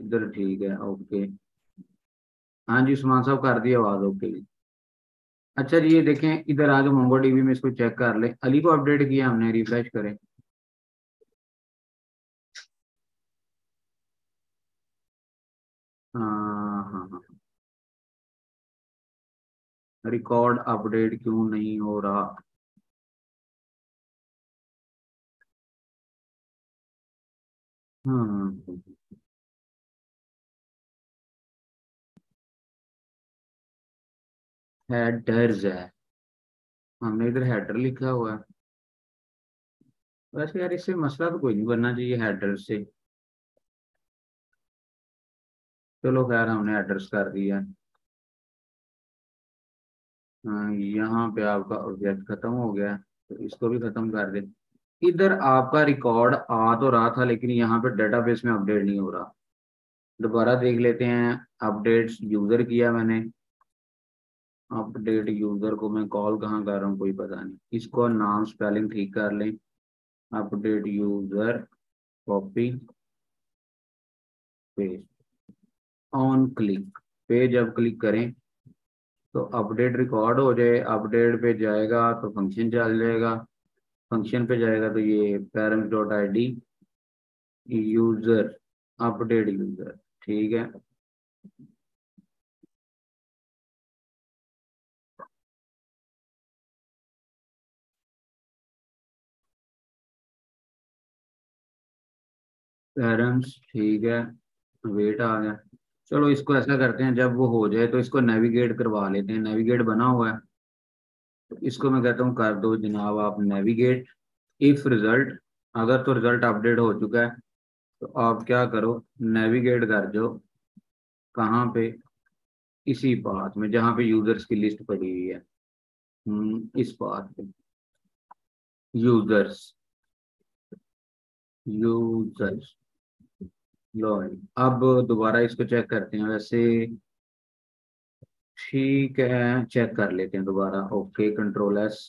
इधर ठीक है, ओके। हाँ जी उस्मान साहब, कर दी आवाज, ओके जी। अच्छा जी, ये देखें इधर आगे मोंगो डीबी में इसको चेक कर ले, अली को अपडेट किया हमने, रिफ्रेश करें। हाँ हाँ हाँ। रिकॉर्ड अपडेट क्यों नहीं हो रहा? हम्म। हेडर्स है, हमने इधर हेडर लिखा हुआ है। वैसे यार इससे मसला तो कोई नहीं बनना चाहिए हेडर से। चलो खैर, हमने एड्रेस कर दिया। हाँ, यहाँ पे आपका ऑब्जेक्ट खत्म हो गया, तो इसको भी खत्म कर दे। इधर आपका रिकॉर्ड आ तो रहा था, लेकिन यहाँ पे डेटाबेस में अपडेट नहीं हो रहा। दोबारा देख लेते हैं। अपडेट्स यूजर किया मैंने। अपडेट यूजर को मैं कॉल कहाँ कर रहा हूँ कोई पता नहीं। इसको नाम स्पेलिंग ठीक कर लें। Update user, copy, paste, on click. पे जब क्लिक करें तो अपडेट रिकॉर्ड हो जाए, अपडेट पे जाएगा तो फंक्शन चल जाएगा। फंक्शन पे जाएगा तो ये parents dot I D user, update user, ठीक है। पेरेंट्स, ठीक है। वेट आ गया। चलो इसको ऐसा करते हैं, जब वो हो जाए तो इसको नेविगेट करवा लेते हैं। नेविगेट बना हुआ है, तो इसको मैं कहता हूँ कर दो जनाब आप नेविगेट। इफ रिजल्ट, अगर तो रिजल्ट अपडेट हो चुका है तो आप क्या करो, नेविगेट कर दो। कहाँ पे? इसी पाथ में जहाँ पे यूजर्स की लिस्ट पड़ी हुई है। हम्म, इस पाथ पे यूजर्स, यूजर्स। लो भाई, अब दोबारा इसको चेक करते हैं वैसे। ठीक है, चेक कर लेते हैं दोबारा। Okay, control S.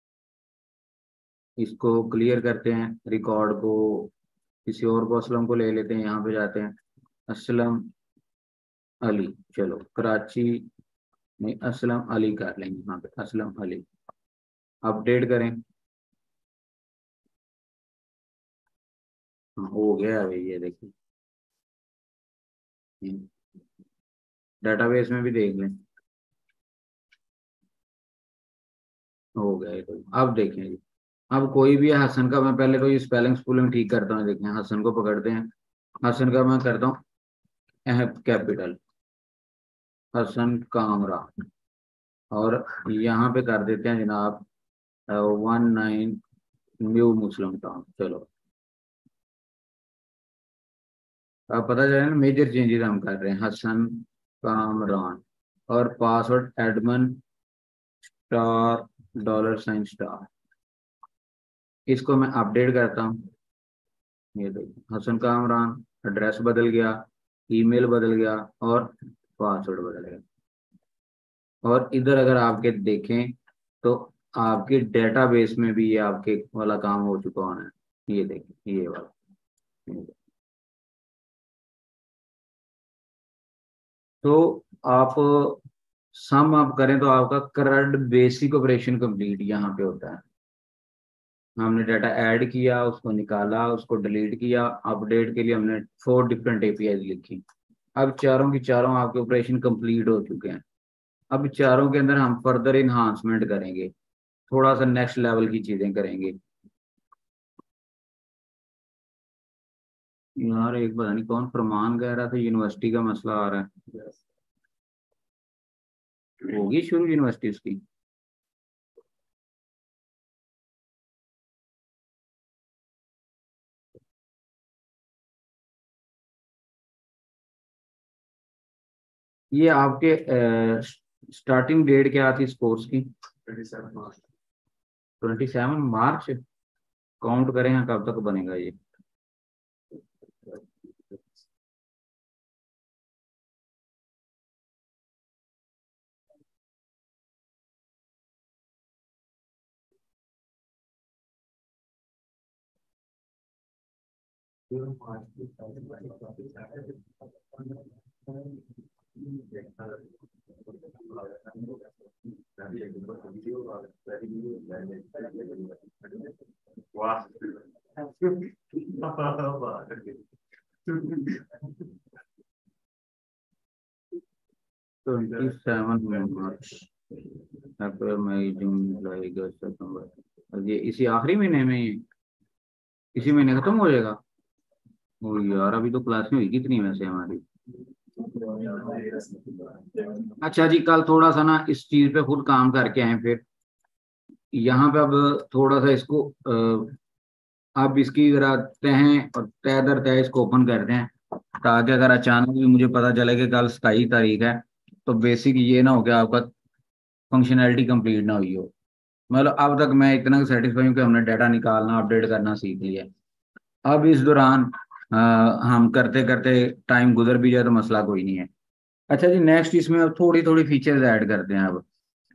इसको क्लियर करते हैं रिकॉर्ड को। किसी और को, असलम को ले लेते हैं, यहाँ पे जाते हैं। असलम अली, चलो कराची में असलम अली कर लेंगे, यहाँ पे असलम अली। अपडेट करें। हाँ, हो गया है भाई, ये देखिए। डेटाबेस में भी देख लें, हो गया ये तो। अब देखें जी, अब कोई भी है हसन का, मैं पहले तो ये स्पेलिंग स्पेलिंग ठीक करता हूँ। देखें, हसन को पकड़ते हैं। हसन का मैं करता हूँ कैपिटल, हसन कामरा। और यहाँ पे कर देते हैं जनाब one nine New Muslim Town. चलो, अब पता चला ना, मेजर चेंजेस हम कर रहे हैं। हसन कामरान, और password admin star dollar sign star. इसको मैं अपडेट करता हूँ। ये देखो, हसन कामरान, एड्रेस बदल गया, ईमेल बदल गया, और पासवर्ड बदल गया। और इधर अगर आपके देखें तो आपके डेटाबेस में भी ये आपके वाला काम हो चुका होना है। ये देखें, ये वाला। तो आप सम आप करें तो आपका करंट बेसिक ऑपरेशन कंप्लीट यहाँ पे होता है। हमने डाटा ऐड किया, उसको निकाला, उसको डिलीट किया। अपडेट के लिए हमने फोर डिफरेंट एपीआई लिखी। अब चारों की चारों आपके ऑपरेशन कंप्लीट हो चुके हैं। अब चारों के अंदर हम फर्दर इन्हांसमेंट करेंगे, थोड़ा सा नेक्स्ट लेवल की चीजें करेंगे। यार एक पता नहीं कौन फरमान कह रहा था, यूनिवर्सिटी का मसला आ रहा है। होगी शुरू यूनिवर्सिटी उसकी। ये आपके स्टार्टिंग डेट क्या थी इस कोर्स की? Twenty seven March. काउंट करें यहाँ कब तक बनेगा ये। ट्वेंटी सेवन मार्च, अप्रैल मई जून जुलाई अगस्त सितंबर, ये इसी आखिरी महीने में ही- इसी महीने खत्म हो जाएगा। ओ यार अभी तो क्लास में हुई कितनी वैसे हमारी। अच्छा जी, कल थोड़ा सा ना इस चीज पे खुद काम करके आए, फिर यहाँ पे अब थोड़ा सा इसको अ, अब इसकी जरा तह और तह दर तह इसको ओपन करते हैं, ताकि अगर अचानक भी मुझे पता चले कि कल सताईस तारीख है, तो बेसिक ये ना हो कि आपका फंक्शनैलिटी कंप्लीट ना हुई हो। मतलब अब तक मैं इतना सेटिस्फाई हूँ कि हमने डाटा निकालना अपडेट करना सीख लिया। अब इस दौरान अ, हम करते करते टाइम गुजर भी जाए तो मसला कोई नहीं है। अच्छा जी, नेक्स्ट इसमें अब थोड़ी थोड़ी फीचर्स ऐड करते हैं अब।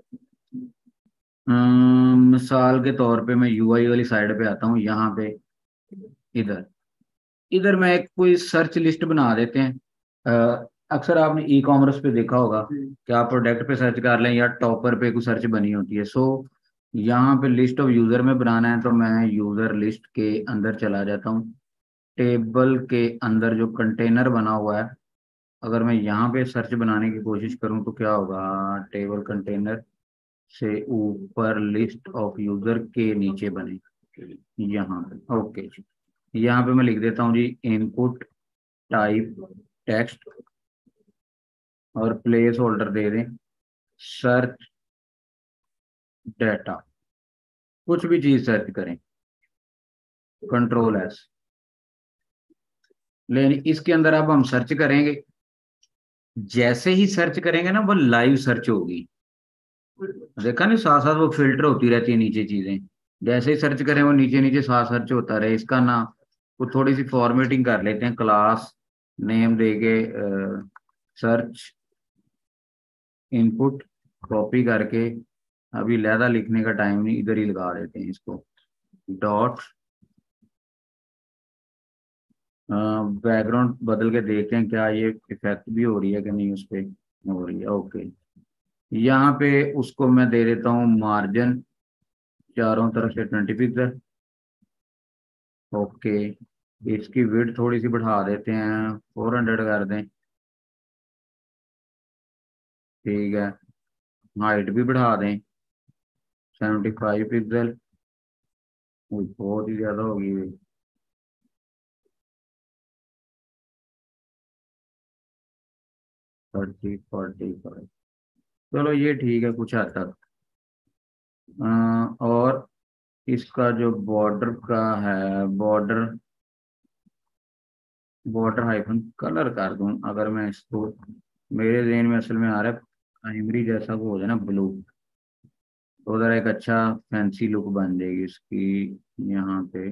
अम, मिसाल के तौर पे मैं यूआई वाली साइड पे आता हूँ, यहाँ पे इधर इधर मैं एक कोई सर्च लिस्ट बना देते हैं। अ, अक्सर आपने ई कॉमर्स पे देखा होगा कि आप प्रोडक्ट पे सर्च कर लें या टॉपर पे कुछ सर्च बनी होती है। सो यहाँ पे लिस्ट ऑफ यूजर में बनाना है, तो मैं यूजर लिस्ट के अंदर चला जाता हूँ। टेबल के अंदर जो कंटेनर बना हुआ है, अगर मैं यहाँ पे सर्च बनाने की कोशिश करूँ तो क्या होगा, टेबल कंटेनर से ऊपर लिस्ट ऑफ यूजर के नीचे बने यहाँ पे। ओके, यहाँ पे मैं लिख देता हूँ जी इनपुट टाइप टेक्स्ट, और प्लेस होल्डर दे दें सर्च डाटा। कुछ भी चीज सर्च करें, कंट्रोल एस। लेकिन इसके अंदर अब हम सर्च करेंगे, जैसे ही सर्च करेंगे ना वो लाइव सर्च होगी। देखा नहीं, साथ साथ वो फिल्टर होती रहती है नीचे चीजें, जैसे ही सर्च करें वो नीचे नीचे साथ सर्च होता रहे। इसका ना वो थोड़ी सी फॉर्मेटिंग कर लेते हैं, क्लास नेम देके सर्च इनपुट कॉपी करके, अभी लहदा लिखने का टाइम नहीं, इधर ही लगा देते हैं इसको डॉट। बैकग्राउंड बदल के देखते हैं क्या ये इफेक्ट भी हो रही है कि नहीं, उस पर हो रही है। ओके, यहाँ पे उसको मैं दे देता हूँ मार्जिन चारों तरफ से ट्वेंटी पिक्सल। ओके, इसकी विड्थ थोड़ी सी बढ़ा देते हैं, फोर हंड्रेड कर दें। ठीक है, हाइट भी बढ़ा दें सेवेंटी फाइव पिक्सल। बहुत ही ज्यादा होगी। थर्टी फोर्टी फाइव, चलो ये ठीक है कुछ हद तक। अ, और इसका जो बॉर्डर का है, बॉर्डर बॉर्डर हाइफन कलर कर दूं, अगर मैं इसको, मेरे जेन में असल में आ रहा है प्राइमरी जैसा को हो जाए ना ब्लू, तो उधर एक अच्छा फैंसी लुक बन जाएगी इसकी। यहाँ पे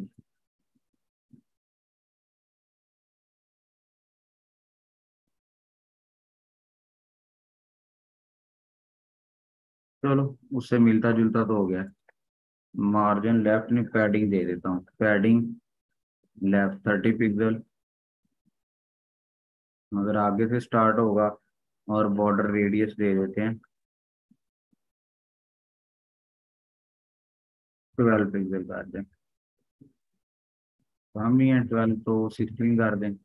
चलो उससे मिलता जुलता तो हो गया। मार्जिन लेफ्ट नहीं, पैडिंग दे देता हूँ, पैडिंग लेफ्ट थर्टी पिक्सल। अगर आगे से स्टार्ट होगा, और बॉर्डर रेडियस दे देते हैं ट्वेल्व पिक्सल कर दें। तो हम नहीं है ट्वेल्व, तो सिक्सटीन कर दें।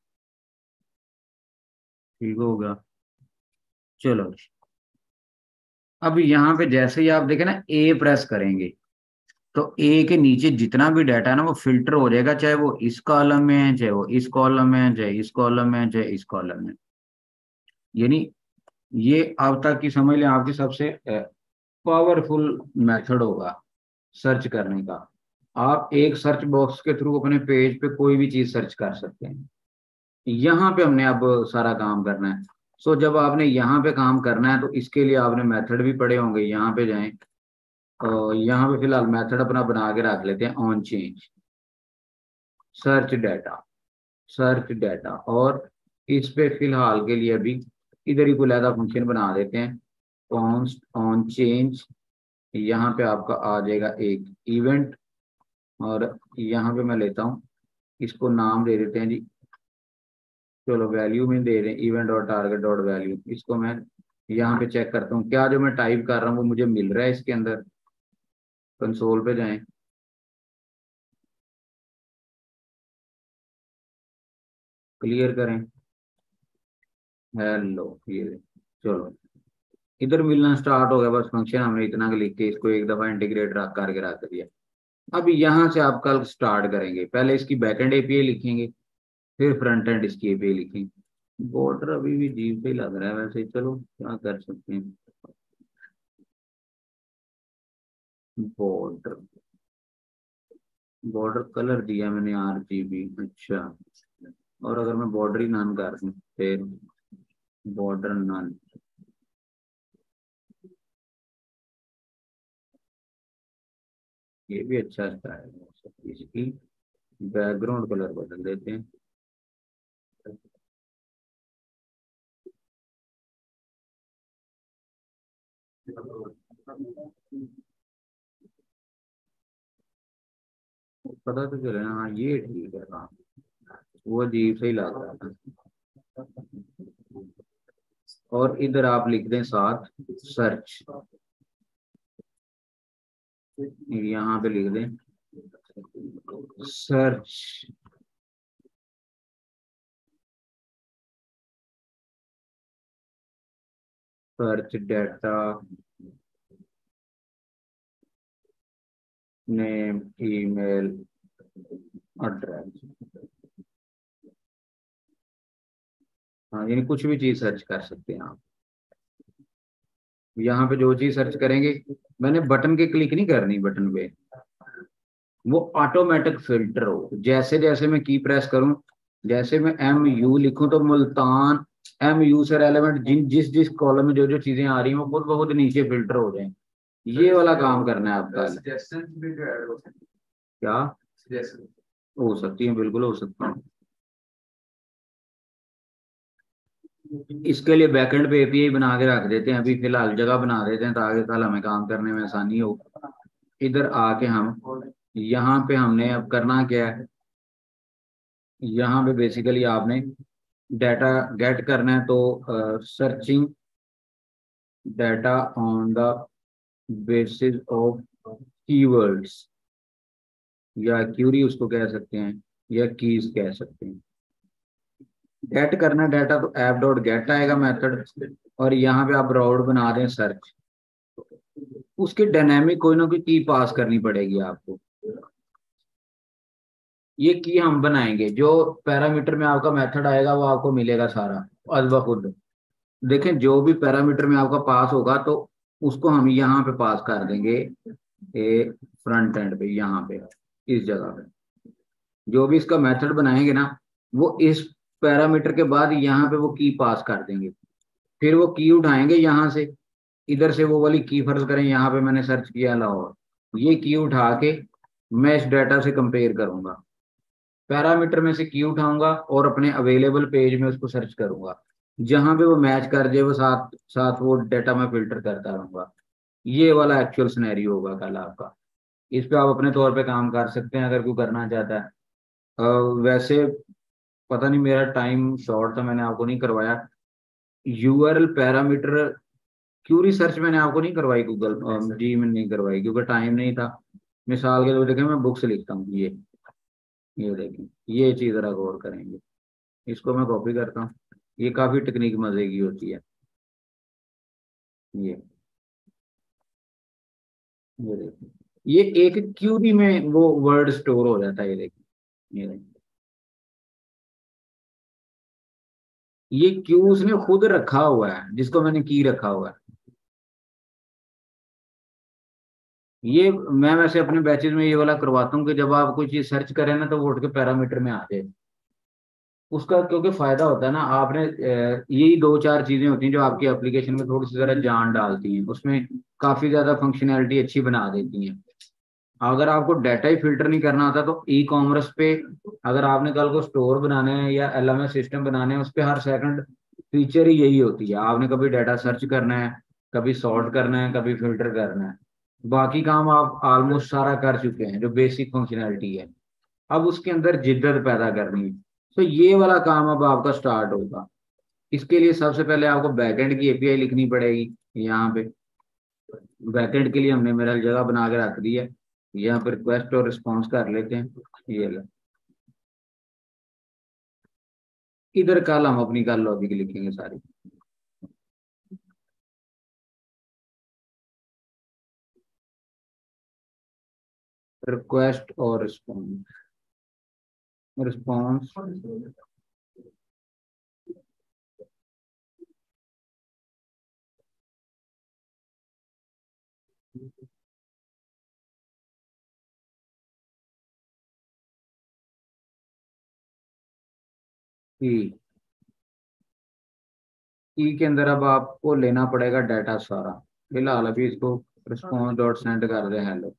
ठीक होगा। चलो, अब यहाँ पे जैसे ही आप देखें ना ए प्रेस करेंगे, तो ए के नीचे जितना भी डाटा है ना वो फिल्टर हो जाएगा, चाहे वो इस कॉलम में है, चाहे वो इस कॉलम में है, चाहे इस कॉलम में है, चाहे इस कॉलम में। यानी ये अब तक की समझ लें आपकी सबसे पावरफुल मेथड होगा सर्च करने का। आप एक सर्च बॉक्स के थ्रू अपने पेज पे कोई भी चीज सर्च कर सकते हैं। यहाँ पे हमने अब सारा काम करना है। सो जब आपने यहाँ पे काम करना है, तो इसके लिए आपने मेथड भी पढ़े होंगे। यहाँ पे जाएं, और यहाँ पे फिलहाल मेथड अपना बना के रख लेते हैं on change search data, search data. और इस पे फिलहाल के लिए अभी इधर ही कोई लहदा फंक्शन बना देते हैं, कॉन्स्ट ऑन चेंज। यहाँ पे आपका आ जाएगा एक इवेंट, और यहाँ पे मैं लेता हूँ इसको नाम दे देते हैं जी, चलो वैल्यू में दे रहे हैं इवेंट और टारगेट डॉट वैल्यू। इसको मैं यहाँ पे चेक करता हूँ क्या जो मैं टाइप कर रहा हूँ वो मुझे मिल रहा है इसके अंदर। कंसोल पे जाएं, क्लियर करें, हेलो ये, चलो इधर मिलना स्टार्ट हो गया। बस फंक्शन हमने इतना लिख के इसको एक दफा इंटीग्रेट रख करके रख दिया। अब यहाँ से आप कल स्टार्ट करेंगे, पहले इसकी बैकएंड एपीआई लिखेंगे, फिर फ्रंट एंड इसकी एपीआई लिखेंगे। बॉर्डर अभी भी अजीब से ही लग रहा है वैसे, चलो क्या कर सकते हैं। बॉर्डर, बॉर्डर कलर दिया मैंने आरजीबी, अच्छा। और अगर मैं बॉर्डर ही नन कर दूं फिर, बॉर्डर नन, ये भी अच्छा स्टाइल है। इसकी बैकग्राउंड कलर बदल देते हैं। पता तो चले ना, हाँ ये ठीक है। हाँ वो अजीब से ही लग रहा था। और इधर आप लिख दें साथ सर्च, यहाँ पे लिख दें search, search data name email address. हाँ यानी कुछ भी चीज सर्च कर सकते हैं आप। यहाँ पे जो चीज सर्च करेंगे, मैंने बटन के क्लिक नहीं करनी, बटन पे वो ऑटोमेटिक फिल्टर हो। जैसे जैसे मैं की प्रेस करूं, जैसे मैं एम यू लिखूं तो मुल्तान एम यू से रेलेवेंट जिन जिस जिस कॉलम में जो जो चीजें आ रही हैं वो खुद बहुत नीचे फिल्टर हो जाए। ये वाला काम करना है आपका। क्या हो सकती है, बिल्कुल हो सकती है। इसके लिए बैकएंड पे एपीआई बना के रख देते हैं, अभी फिलहाल जगह बना देते हैं ताकि कल हमें काम करने में आसानी हो। इधर आके हम यहाँ पे हमने अब करना क्या है, यहाँ पे बेसिकली आपने डाटा गेट करना है, तो searching data on the basis of keywords, या क्यूरी उसको कह सकते हैं, या कीज कह सकते हैं। गेट करना डाटा तो ऐप डॉट गेट आएगा मेथड, और यहाँ पे आप राउट बना दें सर्च। उसकी डायनेमिक कोई ना कोई की पास करनी पड़ेगी आपको। ये की हम बनाएंगे, जो पैरामीटर में आपका मेथड आएगा वो आपको मिलेगा सारा अद ब खुद। देखें जो भी पैरामीटर में आपका पास होगा तो उसको हम यहाँ पे पास कर देंगे, ए फ्रंट एंड पे, यहाँ पे इस जगह पे जो भी इसका मेथड बनाएंगे ना, वो इस पैरामीटर के बाद यहाँ पे वो की पास कर देंगे। फिर वो की उठाएंगे यहाँ से, इधर से वो वाली की फर्ज करें यहाँ पे मैंने सर्च किया लाहौर, ये की उठा के मैं इस डाटा से कंपेयर करूंगा, पैरामीटर में से की उठाऊंगा और अपने अवेलेबल पेज में उसको सर्च करूंगा। जहां पे वो मैच कर जाए वो साथ साथ वो डाटा मैं फिल्टर करता रहूंगा। ये वाला एक्चुअल सिनेरियो होगा कल आपका। इस पे आप अपने तौर पे काम कर सकते हैं अगर कोई करना चाहता है। अ, वैसे पता नहीं मेरा टाइम शॉर्ट था, मैंने आपको नहीं करवाया। यूआरएल पैरामीटर क्यूरी सर्च मैंने आपको नहीं करवाई, गूगल जी में नहीं करवाई क्योंकि टाइम नहीं था। मिसाल के तौर देखें, मैं बुक से लिखता हूँ ये ये देखें, ये चीज जरा गौर करेंगे। इसको मैं कॉपी करता हूँ, ये काफी टेक्निक मजे की होती है। ये ये देखिए, ये एक क्यूरी में वो वर्ड स्टोर हो जाता है। ये देखिए, ये देखिए, ये क्यू उसने खुद रखा हुआ है जिसको मैंने की रखा हुआ है। ये मैं वैसे अपने बैचेज में ये वाला करवाता हूँ कि जब आप कोई चीज सर्च करें ना तो वो उठ के पैरामीटर में आ जाए। उसका क्योंकि फायदा होता है ना, आपने अ, यही दो चार चीजें होती हैं जो आपकी एप्लीकेशन में थोड़ी सी जरा जान डालती हैं, उसमें काफी ज्यादा फंक्शनैलिटी अच्छी बना देती हैं। अगर आपको डाटा ही फिल्टर नहीं करना आता तो ई कॉमर्स पे अगर आपने कल को स्टोर बनाने हैं या एलएमएस सिस्टम बनाने हैं, उस पे हर सेकंड फीचर ही यही होती है। आपने कभी डाटा सर्च करना है, कभी सॉर्ट करना है, कभी फिल्टर करना है। बाकी काम आप ऑलमोस्ट सारा कर चुके हैं जो बेसिक फंक्शनैलिटी है। अब उसके अंदर जिद्दत पैदा करनी है। तो ये वाला काम अब आपका स्टार्ट होगा। इसके लिए सबसे पहले आपको बैकएंड की एपीआई लिखनी पड़ेगी। यहाँ पे बैकएंड के लिए हमने मेरा जगह बना के रख दी है। यहाँ पर रिक्वेस्ट और रिस्पॉन्स कर लेते हैं। ये ले, इधर कल हम अपनी कल लॉजिक लिखेंगे सारी। रिक्वेस्ट और रिस्पॉन्स, रिस्पॉन्स ई ई के अंदर अब आपको लेना पड़ेगा डाटा सारा। फिलहाल अभी इसको रिस्पॉन्स डॉट सेंड कर दे हेलो।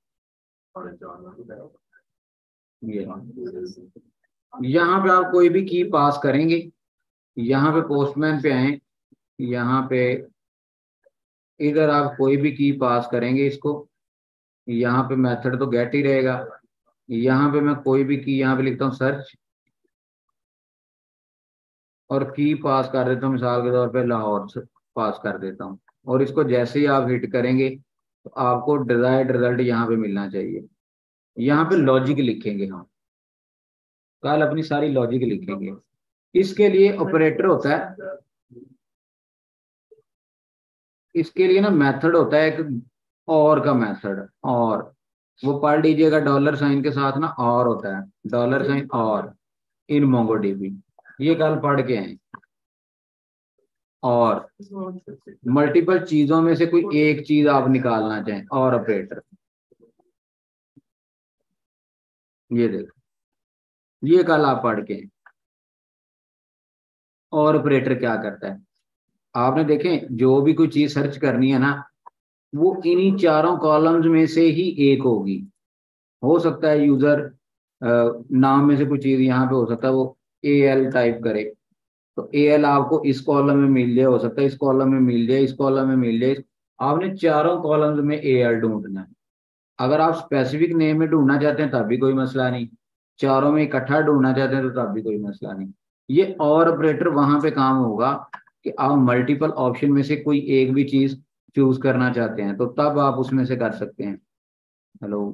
ये यहाँ पे आप कोई भी की पास करेंगे। यहाँ पे पोस्टमैन पे आए, यहाँ पे इधर आप कोई भी की पास करेंगे इसको। यहाँ पे मेथड तो गेट ही रहेगा। यहाँ पे मैं कोई भी की यहाँ पे लिखता हूँ सर्च, और की पास कर देता हूँ, मिसाल के तौर पे लाहौर से पास कर देता हूँ। और इसको जैसे ही आप हिट करेंगे तो आपको डिजायर्ड रिजल्ट यहाँ पे मिलना चाहिए। यहाँ पे लॉजिक लिखेंगे हम, कल अपनी सारी लॉजिक लिखेंगे। इसके लिए ऑपरेटर होता है, इसके लिए ना मेथड होता है एक और का मेथड, और वो पढ़ लीजिएगा डॉलर साइन के साथ ना, और होता है डॉलर साइन और इन मोंगोडीबी। ये कल पढ़ के आए। और मल्टीपल चीजों में से कोई एक चीज आप निकालना चाहें, और ऑपरेटर, ये देखो ये कल आप पढ़ के आए। और ऑपरेटर क्या करता है आपने देखें, जो भी कोई चीज सर्च करनी है ना, वो इन्हीं चारों कॉलम्स में से ही एक होगी। हो सकता है यूजर नाम में से कोई चीज यहाँ पे हो सकता है वो ए एल टाइप करे, तो ए एल आपको इस कॉलम में मिल जाए, हो सकता है इस कॉलम में मिल जाए, इस कॉलम में मिल जाए। आपने चारों कॉलम्स में ए एल ढूंढना है। अगर आप स्पेसिफिक नेम में ढूंढना चाहते हैं तब भी कोई मसला नहीं, चारों में इकट्ठा ढूंढना चाहते हैं तो तब भी कोई मसला नहीं। ये और ऑपरेटर वहां पे काम होगा कि आप मल्टीपल ऑप्शन में से कोई एक भी चीज चूज करना चाहते हैं तो तब आप उसमें से कर सकते हैं। हेलो,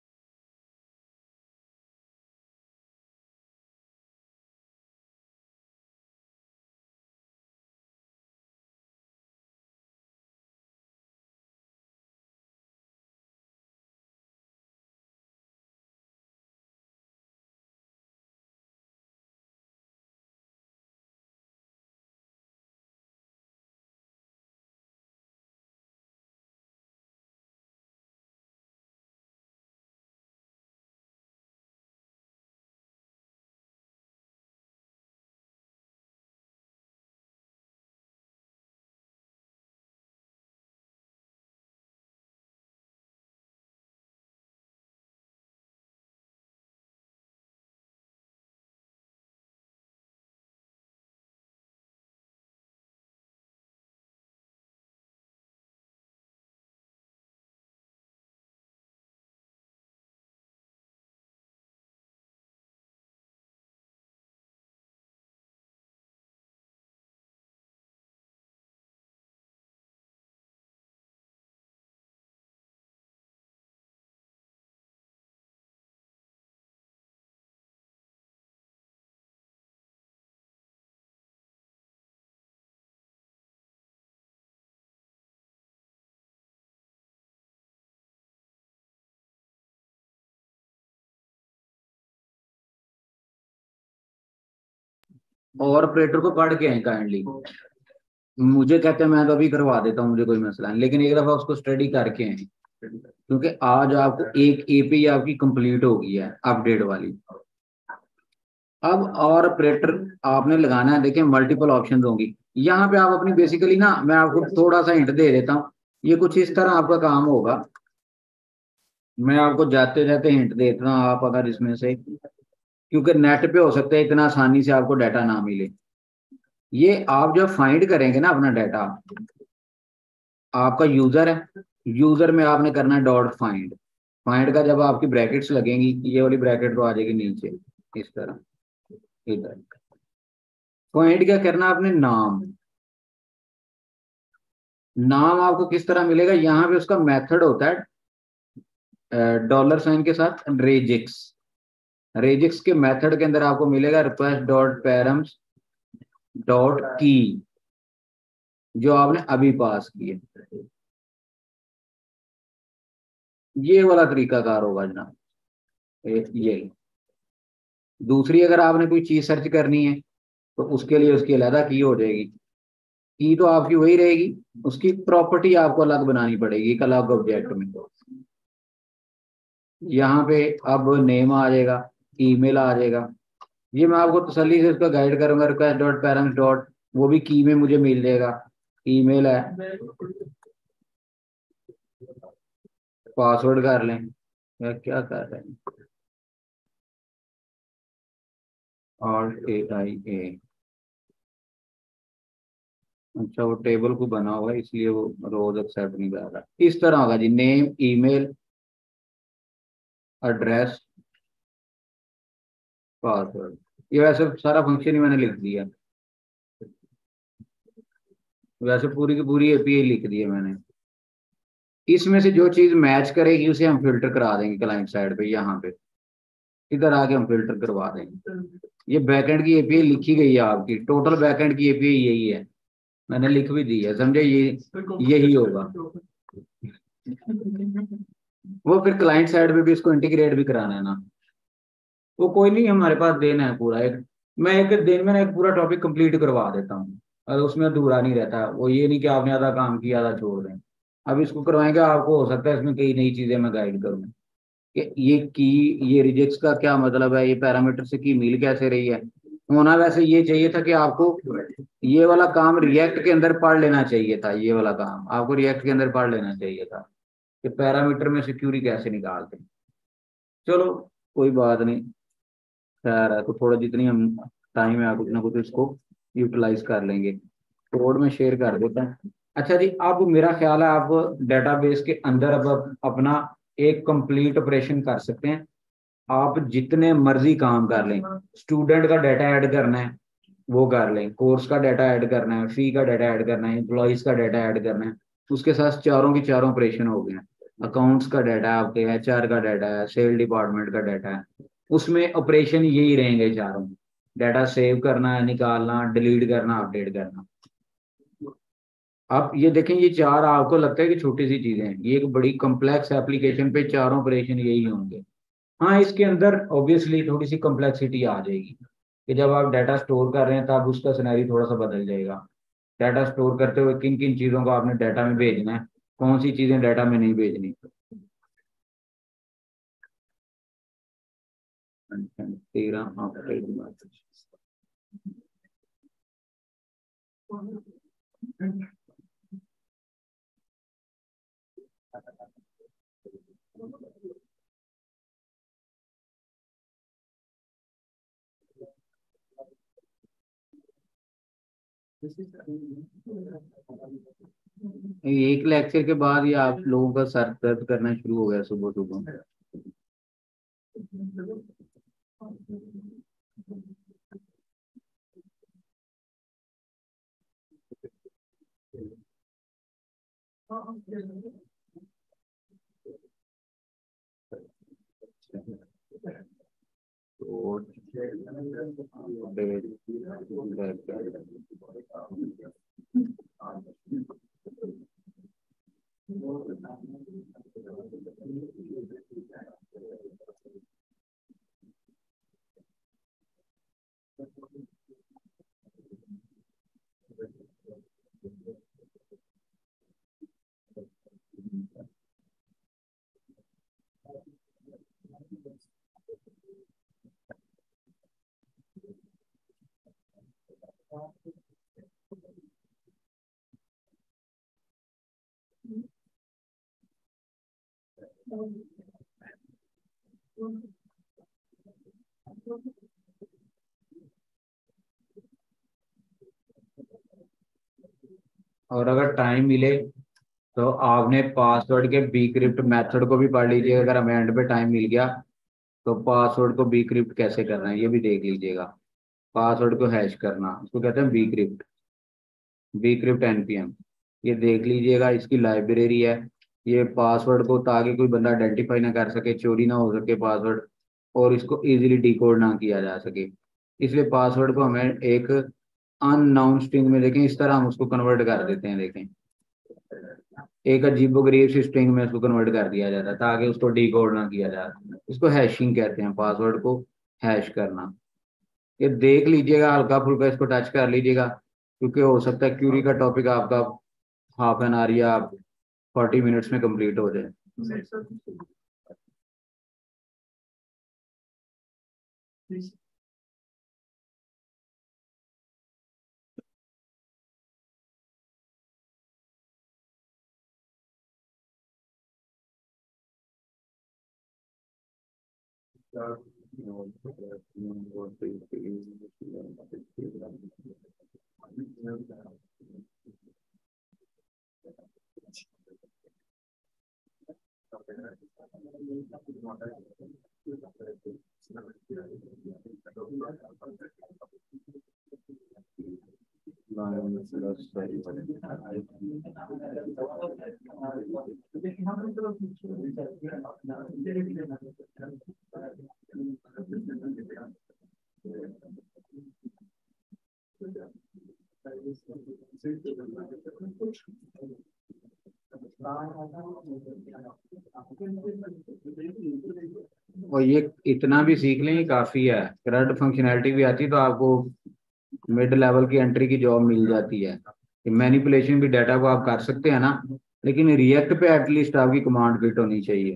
और ऑपरेटर को पढ़ के आए काइंडली। मुझे कहते हैं मैं तो अभी करवा देता हूँ, मुझे कोई मसला नहीं, लेकिन एक दफा उसको स्टडी करके आए, क्योंकि आज आपको एक एपीआई आपकी कंप्लीट हो गई है अपडेट वाली। अब और ऑपरेटर आपने लगाना है, देखें मल्टीपल ऑप्शंस होंगी यहाँ पे। आप अपनी बेसिकली ना, मैं आपको थोड़ा सा हिंट दे देता हूँ, ये कुछ इस तरह आपका काम होगा। मैं आपको जाते जाते हिंट देता हूँ, आप अगर इसमें से, क्योंकि नेट पे हो सकता है इतना आसानी से आपको डाटा ना मिले। ये आप जब फाइंड करेंगे ना अपना डाटा, आपका यूजर है, यूजर में आपने करना है डॉट फाइंड। फाइंड का जब आपकी ब्रैकेट्स लगेंगी, ये वाली ब्रैकेट तो आ जाएगी नीचे इस तरह, इधर। फाइंड क्या करना आपने, नाम। नाम आपको किस तरह मिलेगा, यहाँ पे उसका मेथड होता है डॉलर साइन के साथ रेजिक्स। रेजिक्स के मेथड के अंदर आपको मिलेगा रिक्वेस्ट डॉट पैरम्स डॉट की, जो आपने अभी पास किए। ये वाला तरीकाकार होगा जनाब, ये। दूसरी अगर आपने कोई चीज सर्च करनी है तो उसके लिए उसकी अलग की हो जाएगी। की तो आपकी वही रहेगी, उसकी प्रॉपर्टी आपको अलग बनानी पड़ेगी एक अलग ऑब्जेक्ट में। यहाँ पे अब नेम आ जाएगा, ईमेल आ जाएगा। ये मैं आपको तसल्ली से उसका गाइड करूंगा, रिक्वेस्ट डॉट पेरेंट्स डॉट, वो भी की में मुझे मिल जाएगा। ईमेल है, पासवर्ड कर लें या क्या कर रहे हैं, ऑल्ट ए आई ए। अच्छा, वो टेबल को बना हुआ है इसलिए वो रोज एक्सेप्ट नहीं कर रहा। इस तरह होगा जी, नेम, ईमेल, एड्रेस, पासवर्ड। ये वैसे सारा फंक्शन ही मैंने लिख दिया, वैसे पूरी की पूरी एपीआई लिख दी है मैंने। इसमें से जो चीज मैच करेगी उसे हम फिल्टर करा देंगे क्लाइंट साइड पे, यहाँ पे इधर आके हम फिल्टर करवा देंगे। ये बैकएंड की एपीआई लिखी गई है आपकी, टोटल बैकएंड की एपीआई यही है, मैंने लिख भी दी है, समझे, ये यही होगा। वो फिर क्लाइंट साइड पे भी इसको इंटीग्रेट भी कराना है ना, वो कोई नहीं, हमारे पास दिन है पूरा एक। मैं एक दिन में ना एक पूरा टॉपिक कंप्लीट करवा देता हूँ, और उसमें अधूरा नहीं रहता। वो ये नहीं कि आपने आधा काम किया आधा छोड़ दें। अब इसको करवाएंगे, आपको हो सकता है इसमें कई नई चीजें मैं गाइड करूँ कि ये की, ये रिजेक्ट्स का क्या मतलब है, ये पैरामीटर से की मिल कैसे रही है। होना वैसे ये चाहिए था कि आपको ये वाला काम रिएक्ट के अंदर पढ़ लेना चाहिए था, ये वाला काम आपको रिएक्ट के अंदर पढ़ लेना चाहिए था कि पैरामीटर में सिक्योरिटी कैसे निकालते हैं। चलो, कोई बात नहीं, खैर है तो थोड़ा जितनी हम टाइम है कुछ ना कुछ इसको यूटिलाइज कर लेंगे। कोड में शेयर कर देता है। अच्छा जी, अब मेरा ख्याल है आप डेटाबेस के अंदर अब अपना एक कंप्लीट ऑपरेशन कर सकते हैं। आप जितने मर्जी काम कर लें, स्टूडेंट का डाटा ऐड करना है वो कर लें, कोर्स का डाटा ऐड करना है, फी का डाटा ऐड करना है, एम्प्लॉइज का डाटा ऐड करना है, उसके साथ चारों की चारों ऑपरेशन हो गए हैं। अकाउंट्स का डाटा है, आपके एचआर का डाटा है, सेल डिपार्टमेंट का डाटा है, उसमें ऑपरेशन यही रहेंगे चारों। डाटा सेव करना है, निकालना, डिलीट करना, अपडेट करना। आप ये देखें, ये चार आपको लगता है कि छोटी सी चीजें हैं, ये एक बड़ी कॉम्प्लेक्स एप्लीकेशन पे चारों ऑपरेशन यही होंगे। हाँ, इसके अंदर ऑब्वियसली थोड़ी सी कॉम्प्लेक्सिटी आ जाएगी कि जब आप डाटा स्टोर कर रहे हैं तब उसका सिनेरियो थोड़ा सा बदल जाएगा। डाटा स्टोर करते हुए किन किन चीज़ों को आपने डाटा में भेजना है, कौन सी चीज़ें डाटा में नहीं भेजनी। तेरह अप्रैल। एक लेक्चर के बाद ही आप लोगों का सर दर्द करना शुरू हो गया सुबह सुबह। तो और अगर टाइम मिले तो आपने पासवर्ड के बी क्रिप्ट मेथड को भी पढ़ लीजिएगा, अगर हमें एंड पे टाइम मिल गया तो पासवर्ड को बी क्रिप्ट कैसे करना है ये भी देख लीजिएगा। पासवर्ड को हैश करना उसको कहते हैं bcrypt, bcrypt npm, ये देख लीजिएगा। इसकी लाइब्रेरी है। ये पासवर्ड को, ताकि कोई बंदा आइडेंटिफाई ना कर सके, चोरी ना हो सके पासवर्ड, और इसको इजीली डिकोड ना किया जा सके, इसलिए पासवर्ड को हमें एक अननाउन स्ट्रिंग में, देखें इस तरह हम उसको कन्वर्ट कर देते हैं। देखें एक अजीबोगरीब सी स्ट्रिंग में उसको कन्वर्ट कर दिया जाता है ताकि उसको डिकोड ना किया जा सके। इसको हैशिंग कहते हैं, पासवर्ड को हैश करना। ये देख लीजिएगा, हल्का फुल्का इसको टच कर लीजिएगा, क्योंकि हो सकता है क्यूरी का टॉपिक आपका हाफ एन आवर या फोर्टी मिनट्स में कंप्लीट हो जाए। और ये इतना भी सीख लें, ये काफी है। करंट फंक्शनैलिटी भी आती है तो आपको मिड लेवल की एंट्री की जॉब मिल जाती है। मैनिपुलेशन भी डाटा को आप कर सकते हैं ना, लेकिन रिएक्ट पे एटलीस्ट आपकी कमांड फिट होनी चाहिए।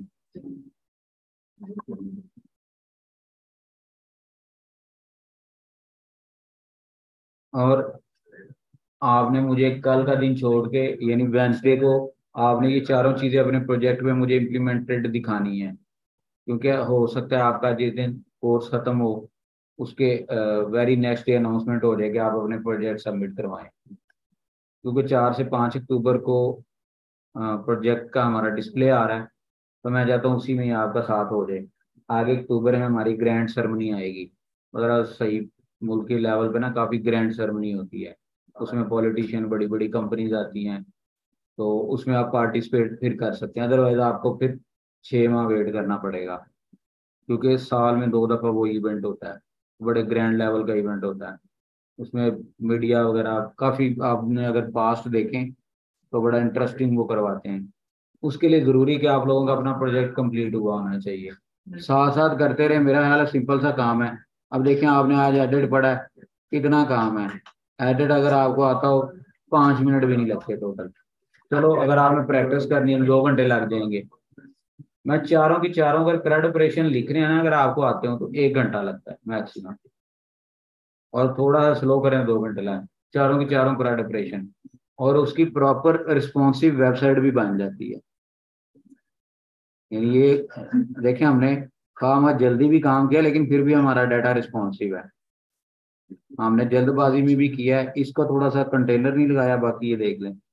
और आपने मुझे कल का दिन छोड़ के, यानी वेंसडे को, आपने ये चारों चीजें अपने प्रोजेक्ट में मुझे इम्प्लीमेंटेड दिखानी है, क्योंकि हो सकता है आपका जिस दिन कोर्स खत्म हो उसके वेरी नेक्स्ट डे अनाउंसमेंट हो जाए कि आप अपने प्रोजेक्ट सबमिट करवाएं, क्योंकि चार से पाँच अक्टूबर को प्रोजेक्ट का हमारा डिस्प्ले आ रहा है। तो मैं चाहता हूँ उसी में ही आपका साथ हो जाए। आगे अक्टूबर में हमारी ग्रैंड सेरेमनी आएगी, मतलब सही मुल्क के लेवल पे ना काफ़ी ग्रैंड सेरेमनी होती है। उसमें पॉलिटिशियन, बड़ी बड़ी कंपनीज आती हैं, तो उसमें आप पार्टिसिपेट फिर कर सकते हैं। अदरवाइज आपको फिर छः माह वेट करना पड़ेगा, क्योंकि साल में दो दफ़ा वो इवेंट होता है, बड़े ग्रैंड लेवल का इवेंट होता है। उसमें मीडिया वगैरह काफ़ी, आपने अगर पास्ट देखें तो बड़ा इंटरेस्टिंग वो करवाते हैं। उसके लिए ज़रूरी कि आप लोगों का अपना प्रोजेक्ट कंप्लीट हुआ होना चाहिए। साथ साथ करते रहे, मेरा ख्याल है सिंपल सा काम है। अब देखें आपने आज एडिट पढ़ा है, कितना काम है। एडिट अगर आपको आता हो पाँच मिनट भी नहीं लगते टोटल। चलो अगर आपने प्रैक्टिस करनी है दो घंटे लग जाएंगे। मैं चारों की चारों अगर क्रेड ऑपरेशन लिख रहे हैं ना, अगर आपको आते हो तो एक घंटा लगता है मैक्सिमम, और थोड़ा सा स्लो करें दो घंटे लगे। चारों की चारों क्रेड ऑपरेशन, और उसकी प्रॉपर रिस्पॉन्सिव वेबसाइट भी बन जाती है। यानी ये देखें, हमने काम आज जल्दी भी काम किया लेकिन फिर भी हमारा डाटा रिस्पॉन्सिव है। हमने जल्दबाजी में भी किया है, इसका थोड़ा सा कंटेनर नहीं लगाया, बाकी ये देख लें।